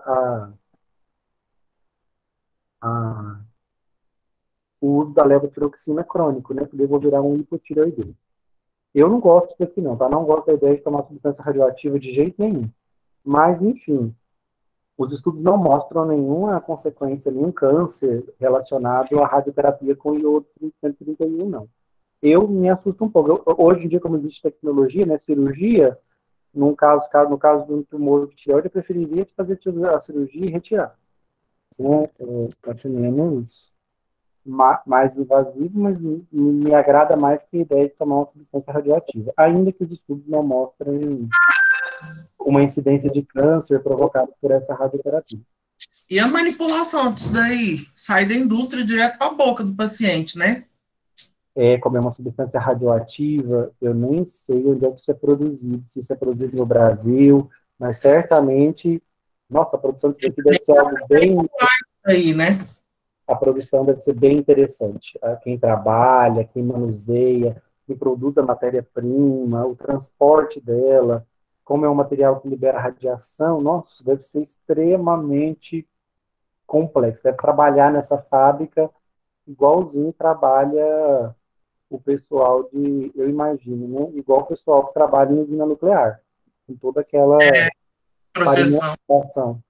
o uso da levotiroxina crônico, né? Porque eu vou virar um hipotireoidismo. Eu não gosto disso aqui não, tá? Não gosto da ideia de tomar substância radioativa de jeito nenhum. Mas, enfim, os estudos não mostram nenhuma consequência, nenhum câncer relacionado à radioterapia com iodo 131, não. Eu me assusto um pouco. Hoje em dia, como existe tecnologia, né, cirurgia, no caso de um tumor de tireoide, eu preferiria fazer a cirurgia e retirar. Né? Continuando isso. Mais invasivo, mas me agrada mais que a ideia de tomar uma substância radioativa, ainda que os estudos não mostrem uma incidência de câncer provocada por essa radioterapia. E a manipulação disso daí sai da indústria direto para a boca do paciente, né? Como é uma substância radioativa, eu nem sei onde é que isso é produzido, se isso é produzido no Brasil, mas certamente, nossa, a produção disso daqui deve ser algo bem... Aí, né? A produção deve ser bem interessante. Quem trabalha, quem manuseia, quem produz a matéria-prima, o transporte dela, como é um material que libera radiação, nossa, deve ser extremamente complexo. Deve trabalhar nessa fábrica igualzinho trabalha o pessoal eu imagino, né? Igual o pessoal que trabalha em usina nuclear, com toda aquela proteção.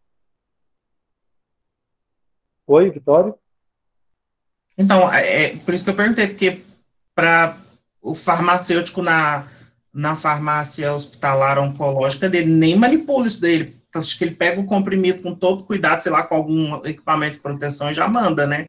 Oi, Vitório? Então, por isso que eu perguntei, porque para o farmacêutico na farmácia hospitalar oncológica dele, nem manipula isso dele. Acho que ele pega o comprimido com todo cuidado, sei lá, com algum equipamento de proteção e já manda, né?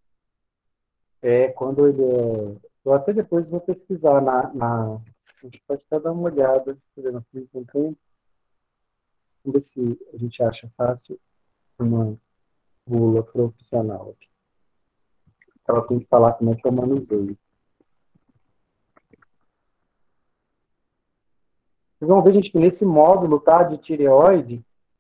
Quando ele eu até depois vou pesquisar a gente pode até dar uma olhada, deixa eu ver no tempo. Vamos ver se a gente acha fácil uma bula profissional aqui. Ela tem que falar como é que eu manuseio. Vocês vão ver, gente, que nesse módulo, tá, de tireoide,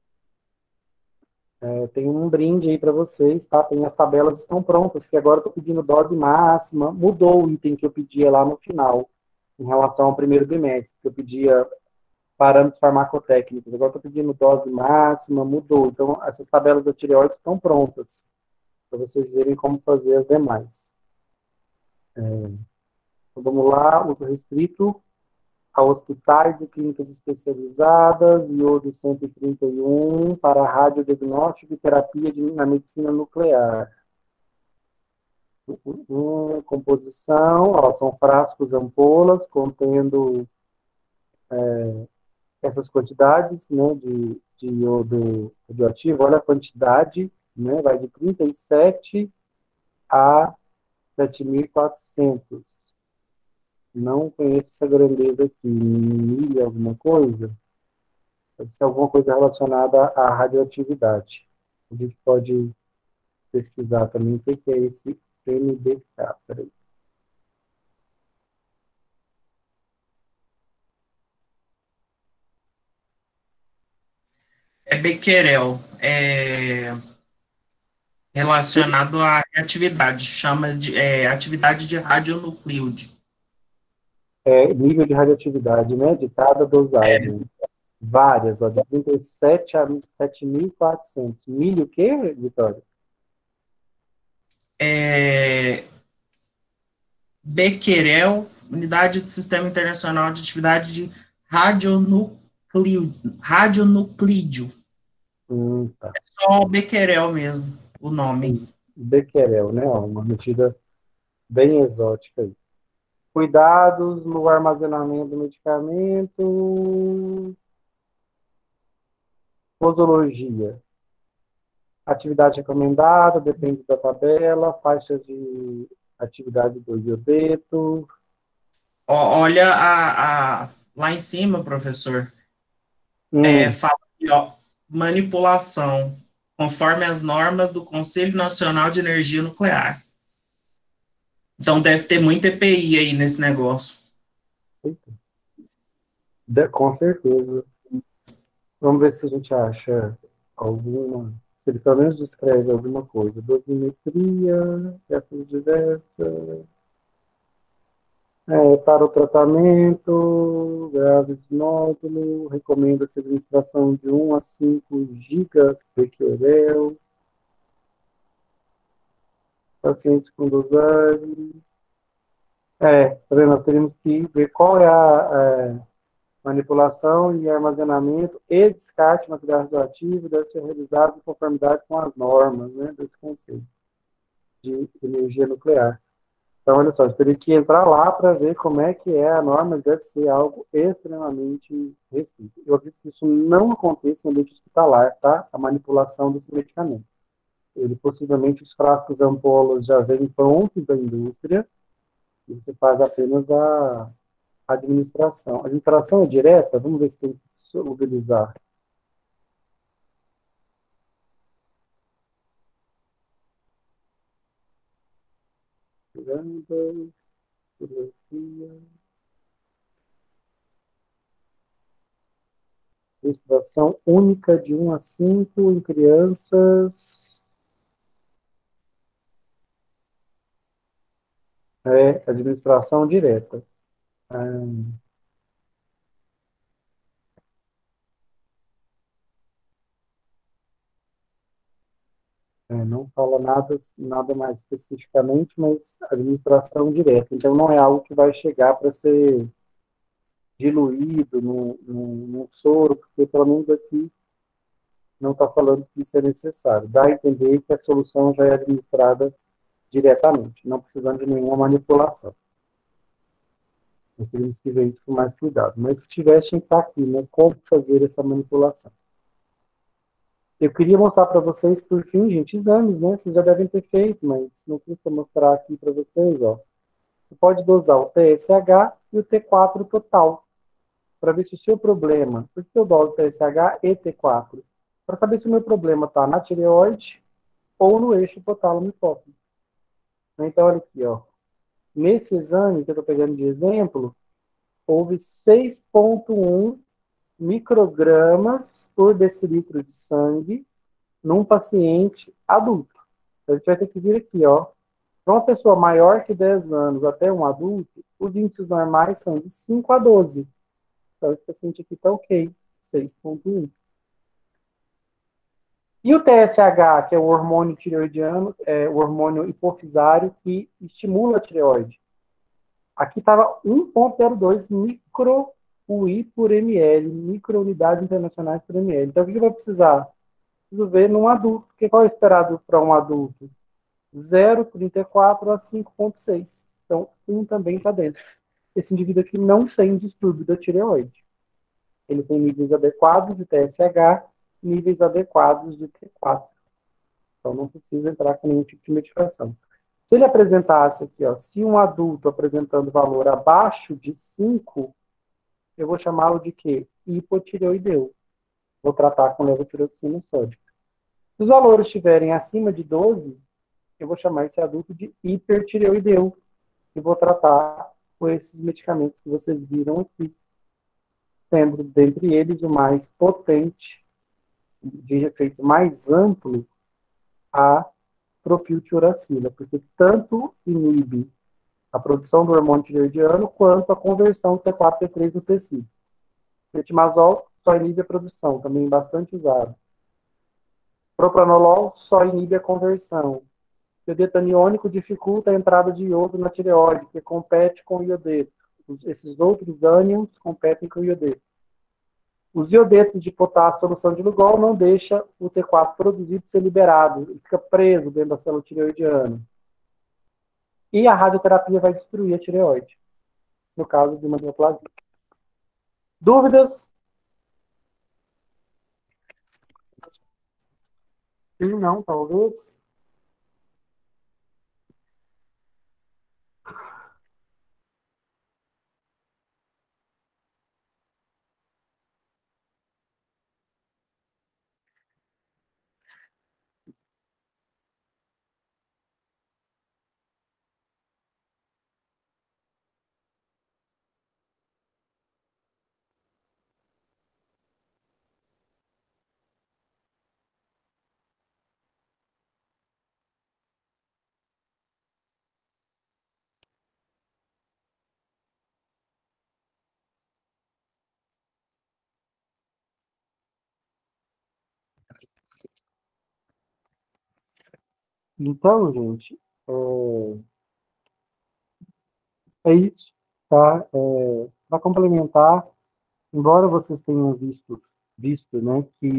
tem um brinde aí para vocês, tá? Tem as tabelas estão prontas, porque agora eu estou pedindo dose máxima, mudou o item que eu pedia lá no final, em relação ao primeiro bimestre, que eu pedia parâmetros farmacotécnicos, agora estou pedindo dose máxima, mudou. Então, essas tabelas da tireoide estão prontas, para vocês verem como fazer as demais. Então, vamos lá, uso restrito a hospitais e clínicas especializadas, iodo 131 para radiodiagnóstico e terapia na medicina nuclear. Composição, são frascos ampolas contendo essas quantidades, né, de iodo radioativo. Olha a quantidade, né, vai de 37 a 7.400. Não conheço essa grandeza aqui. Milha, alguma coisa? Pode ser alguma coisa relacionada à radioatividade. A gente pode pesquisar também o que é esse MBK. Peraí. É Becquerel. Relacionado à atividade. Chama de atividade de radionuclídeo. Nível de radioatividade, né? De cada dosagem. Várias, de 37 a 7.400. Milho o quê, Vitória? Becquerel, Unidade do Sistema Internacional de Atividade de Radionuclídeo. Tá. É só Becquerel mesmo, o nome. Becquerel, né? Uma medida bem exótica aí. Cuidados no armazenamento do medicamento. Posologia. Atividade recomendada, depende da tabela, faixas de atividade do iodeto. Olha lá em cima, professor, fala aqui, ó, manipulação, conforme as normas do Conselho Nacional de Energia Nuclear. Então deve ter muita EPI aí nesse negócio. Com certeza. Vamos ver se a gente acha alguma, se ele pelo menos descreve alguma coisa. Dosimetria, métodos diversos, para o tratamento, graves de nódulo, recomenda-se a administração de 1 a 5 gigabequerel, pacientes com dosagem. Tá vendo? Nós teríamos que ver qual é a manipulação e armazenamento e descarte de material radioativo deve ser realizado em conformidade com as normas, né, desse conceito de energia nuclear. Então, olha só, eu teria que entrar lá para ver como é que é a norma, deve ser algo extremamente restrito. Eu acredito que isso não aconteça em ambiente hospitalar, tá? A manipulação desse medicamento. Ele, possivelmente, os frascos ampolas já vêm prontos da indústria, e você faz apenas a administração. A administração é direta? Vamos ver se tem que solubilizar. Administração única de 1 a 5 em crianças. Administração direta. Não fala nada mais especificamente, mas administração direta. Então, não é algo que vai chegar para ser diluído no soro, porque pelo menos aqui não está falando que isso é necessário. Dá a entender que a solução já é administrada diretamente, não precisando de nenhuma manipulação. Nós teríamos que ver isso com mais cuidado. Mas se tivesse, tinha que estar aqui, né? Como fazer essa manipulação. Eu queria mostrar para vocês, por fim, gente, exames, né? Vocês já devem ter feito, mas não custa mostrar aqui para vocês, ó. Você pode dosar o TSH e o T4 total, para ver se o seu problema... Por que eu doso TSH e T4? Para saber se o meu problema está na tireoide ou no eixo hipotálamo-hipófise. Então, olha aqui, ó. Nesse exame que eu estou pegando de exemplo, houve 6,1 microgramas por decilitro de sangue num paciente adulto. Então, a gente vai ter que vir aqui, ó. Para uma pessoa maior que 10 anos até um adulto, os índices normais são de 5 a 12. Então, esse paciente aqui está ok, 6,1. E o TSH, que é o hormônio tireoidiano, o hormônio hipofisário que estimula a tireoide. Aqui estava 1,02 micro-UI por ml, microunidades internacionais por ml. Então, o que eu vou precisar? Preciso ver num adulto. Porque qual é esperado para um adulto? 0,34 a 5,6. Então, 1 também está dentro. Esse indivíduo aqui não tem distúrbio da tireoide. Ele tem níveis adequados de TSH, níveis adequados de T4. Então, não precisa entrar com nenhum tipo de medicação. Se ele apresentasse aqui, ó, se um adulto apresentando valor abaixo de 5, eu vou chamá-lo de quê? Hipotireoideu. Vou tratar com levotiroxina sódica. Se os valores estiverem acima de 12, eu vou chamar esse adulto de hipertireoideu. E vou tratar com esses medicamentos que vocês viram aqui. Sendo, dentre eles, o mais potente, de efeito mais amplo, a propiltiuracila, porque tanto inibe a produção do hormônio tireoidiano quanto a conversão do T4 e T3 no tecido. Metimazol só inibe a produção, também bastante usado. Propranolol só inibe a conversão. Iodeto aniônico dificulta a entrada de iodo na tireoide, que compete com o iodeto. Esses outros ânions competem com o iodeto. Os iodetos de potássio, solução de Lugol, não deixa o T4 produzido ser liberado. Ele fica preso dentro da célula tireoidiana. E a radioterapia vai destruir a tireoide, no caso de uma neoplasia. Dúvidas? Sim, não, talvez. Então, gente, é isso, tá? Para complementar, embora vocês tenham visto, né, que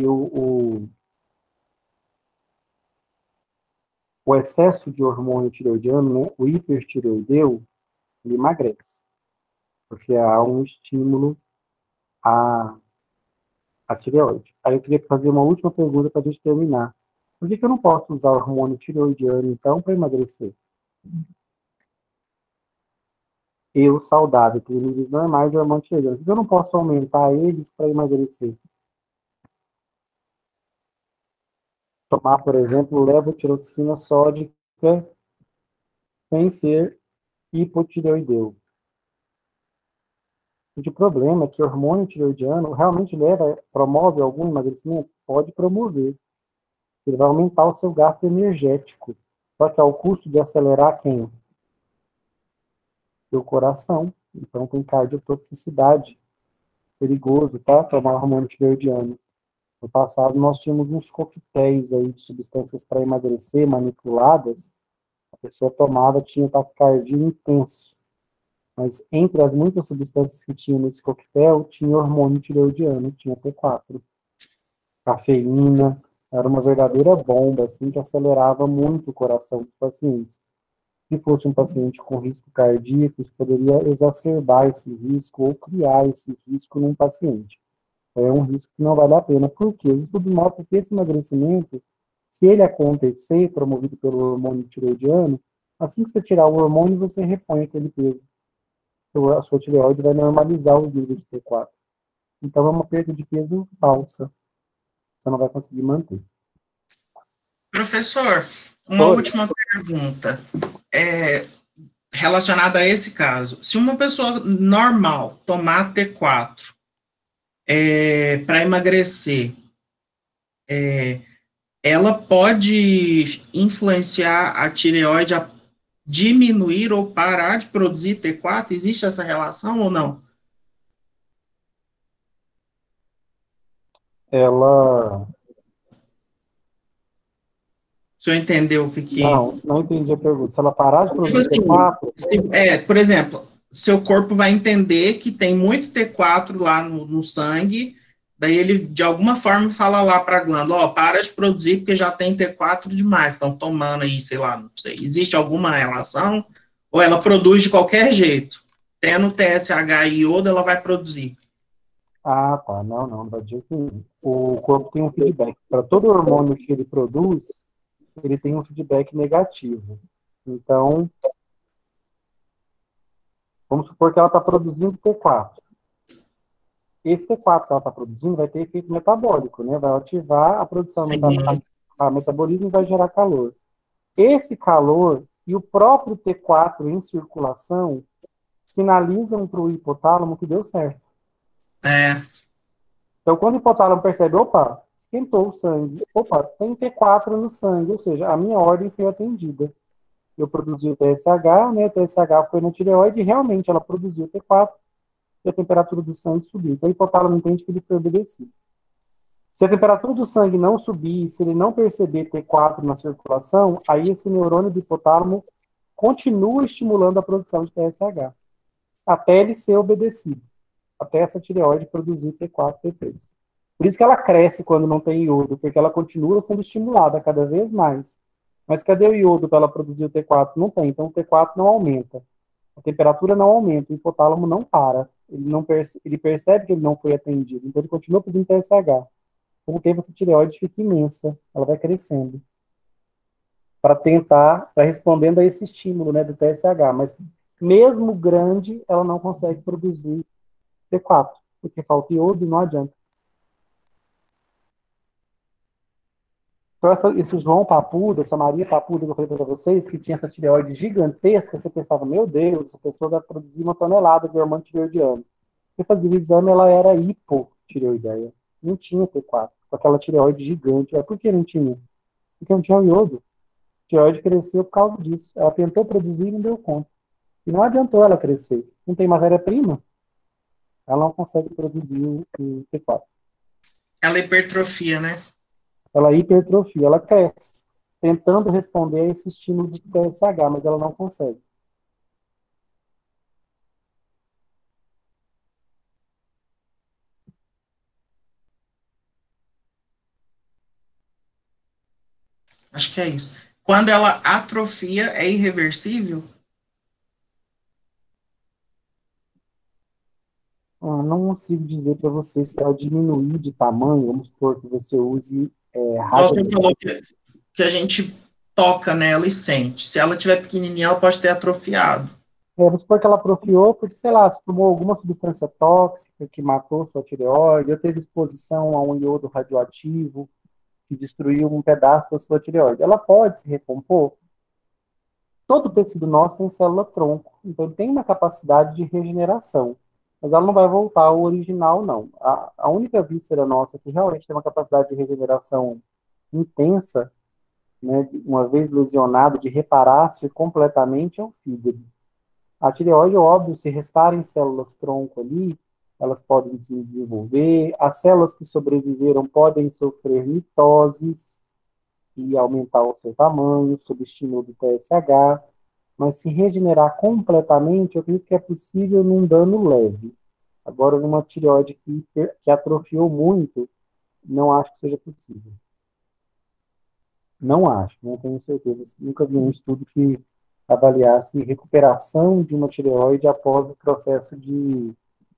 o excesso de hormônio tireoidiano, né, o hipertireoideu, ele emagrece, porque há um estímulo à, à tireoide. Aí eu queria fazer uma última pergunta para a gente terminar. Por que eu não posso usar o hormônio tireoidiano, então, para emagrecer? Eu, saudável, tenho níveis normais de hormônio tireoidiano. Por que eu não posso aumentar eles para emagrecer? Tomar, por exemplo, levotiroxina sódica sem ser hipotireoideu. O problema é que o hormônio tireoidiano realmente promove algum emagrecimento? Pode promover. Ele vai aumentar o seu gasto energético. Só que ao custo de acelerar quem? Seu coração. Então tem cardiotoxicidade. Perigoso, tá? Tomar hormônio tireoidiano. No passado nós tínhamos uns coquetéis aí de substâncias para emagrecer manipuladas. A pessoa tomava, tinha taquicardia intenso. Mas entre as muitas substâncias que tinha nesse coquetel, tinha hormônio tireoidiano, tinha T4. Cafeína, era uma verdadeira bomba, assim, que acelerava muito o coração dos pacientes. Se fosse um paciente com risco cardíaco, isso poderia exacerbar esse risco ou criar esse risco num paciente. É um risco que não vale a pena. Por quê? Os estudos mostram que esse emagrecimento, se ele acontecer, promovido pelo hormônio tireoidiano, assim que você tirar o hormônio, você repõe aquele peso. A sua tireoide vai normalizar os níveis de T4. Então, é uma perda de peso falsa. Você não vai conseguir manter. Professor, uma última pergunta relacionada a esse caso. Se uma pessoa normal tomar T4 para emagrecer, ela pode influenciar a tireoide a diminuir ou parar de produzir T4? Existe essa relação ou não? Ela... O senhor entendeu o que... Não entendi a pergunta. Se ela parar de produzir assim, T4... por exemplo, seu corpo vai entender que tem muito T4 lá no sangue, daí ele, de alguma forma, fala lá para a glândula, ó, para de produzir porque já tem T4 demais, estão tomando aí, sei lá, não sei. Existe alguma relação? Ou ela produz de qualquer jeito? Tendo TSH e iodo, ela vai produzir. Ah, tá. Não vai dizer que o corpo tem um feedback. Para todo hormônio que ele produz, ele tem um feedback negativo. Então, vamos supor que ela está produzindo T4. Esse T4 que ela está produzindo vai ter efeito metabólico, né? Vai ativar a produção a metabolismo e vai gerar calor. Esse calor e o próprio T4 em circulação sinalizam para o hipotálamo que deu certo. Então, quando o hipotálamo percebe, opa, esquentou o sangue, opa, tem T4 no sangue, ou seja, a minha ordem foi atendida. Eu produzi o TSH, né, o TSH foi na tireoide e realmente ela produziu o T4 e a temperatura do sangue subiu. Então, o hipotálamo entende que ele foi obedecido. Se a temperatura do sangue não subir, se ele não perceber T4 na circulação, aí esse neurônio do hipotálamo continua estimulando a produção de TSH, até ele ser obedecido, até essa tireoide produzir T4, T3. Por isso que ela cresce quando não tem iodo, porque ela continua sendo estimulada cada vez mais. Mas cadê o iodo para ela produzir o T4? Não tem, então o T4 não aumenta. A temperatura não aumenta, o hipotálamo não para. Ele percebe que ele não foi atendido, então ele continua produzindo TSH. Com o tempo, essa tireoide fica imensa, ela vai crescendo, para respondendo a esse estímulo, né, do TSH, mas mesmo grande, ela não consegue produzir T4, porque falta iodo e não adianta. Então, esse João Papuda, essa Maria Papuda que eu falei para vocês, que tinha essa tireoide gigantesca, você pensava, meu Deus, essa pessoa vai produzir 1 tonelada de hormônio tireoidiano. Você fazia o exame, ela era hipotireoideia. Não tinha T4, com aquela tireoide gigante. Por que não tinha? Porque não tinha o iodo. A tireoide cresceu por causa disso. Ela tentou produzir e não deu conta. E não adiantou ela crescer. Não tem matéria-prima, ela não consegue produzir o T4. Ela hipertrofia, né? Ela hipertrofia, ela cresce, tentando responder a esse estímulo do TSH, mas ela não consegue. Acho que é isso. Quando ela atrofia, é irreversível? Não consigo dizer para você se ela diminuir de tamanho, vamos supor que você use Você falou que a gente toca nela e sente. Se ela tiver pequenininha, ela pode ter atrofiado. Vamos supor que ela atrofiou porque, sei lá, se tomou alguma substância tóxica que matou sua tireoide, ou teve exposição a um iodo radioativo que destruiu um pedaço da sua tireoide. Ela pode se recompor. Todo tecido nosso tem célula-tronco, então ele tem uma capacidade de regeneração, mas ela não vai voltar ao original, não. A única víscera nossa que realmente tem uma capacidade de regeneração intensa, né, uma vez lesionado, de reparar-se completamente, é o fígado. A tireoide, óbvio, se restarem células-tronco ali, elas podem se desenvolver, as células que sobreviveram podem sofrer mitoses e aumentar o seu tamanho, sob estímulo do TSH, mas se regenerar completamente, eu acredito que é possível num dano leve. Agora, numa tireoide que atrofiou muito, não acho que seja possível. Não acho, não tenho certeza. Nunca vi um estudo que avaliasse recuperação de uma tireoide após o processo de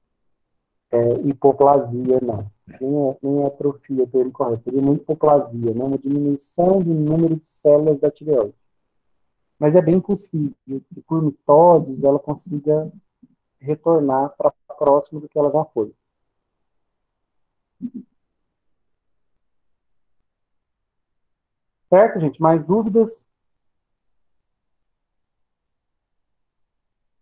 hipoplasia, não. Nem atrofia, o termo correto. Seria uma hipoplasia, né? Uma diminuição do número de células da tireoide. Mas é bem possível que por mitoses ela consiga retornar para próximo do que ela já foi. Certo, gente? Mais dúvidas?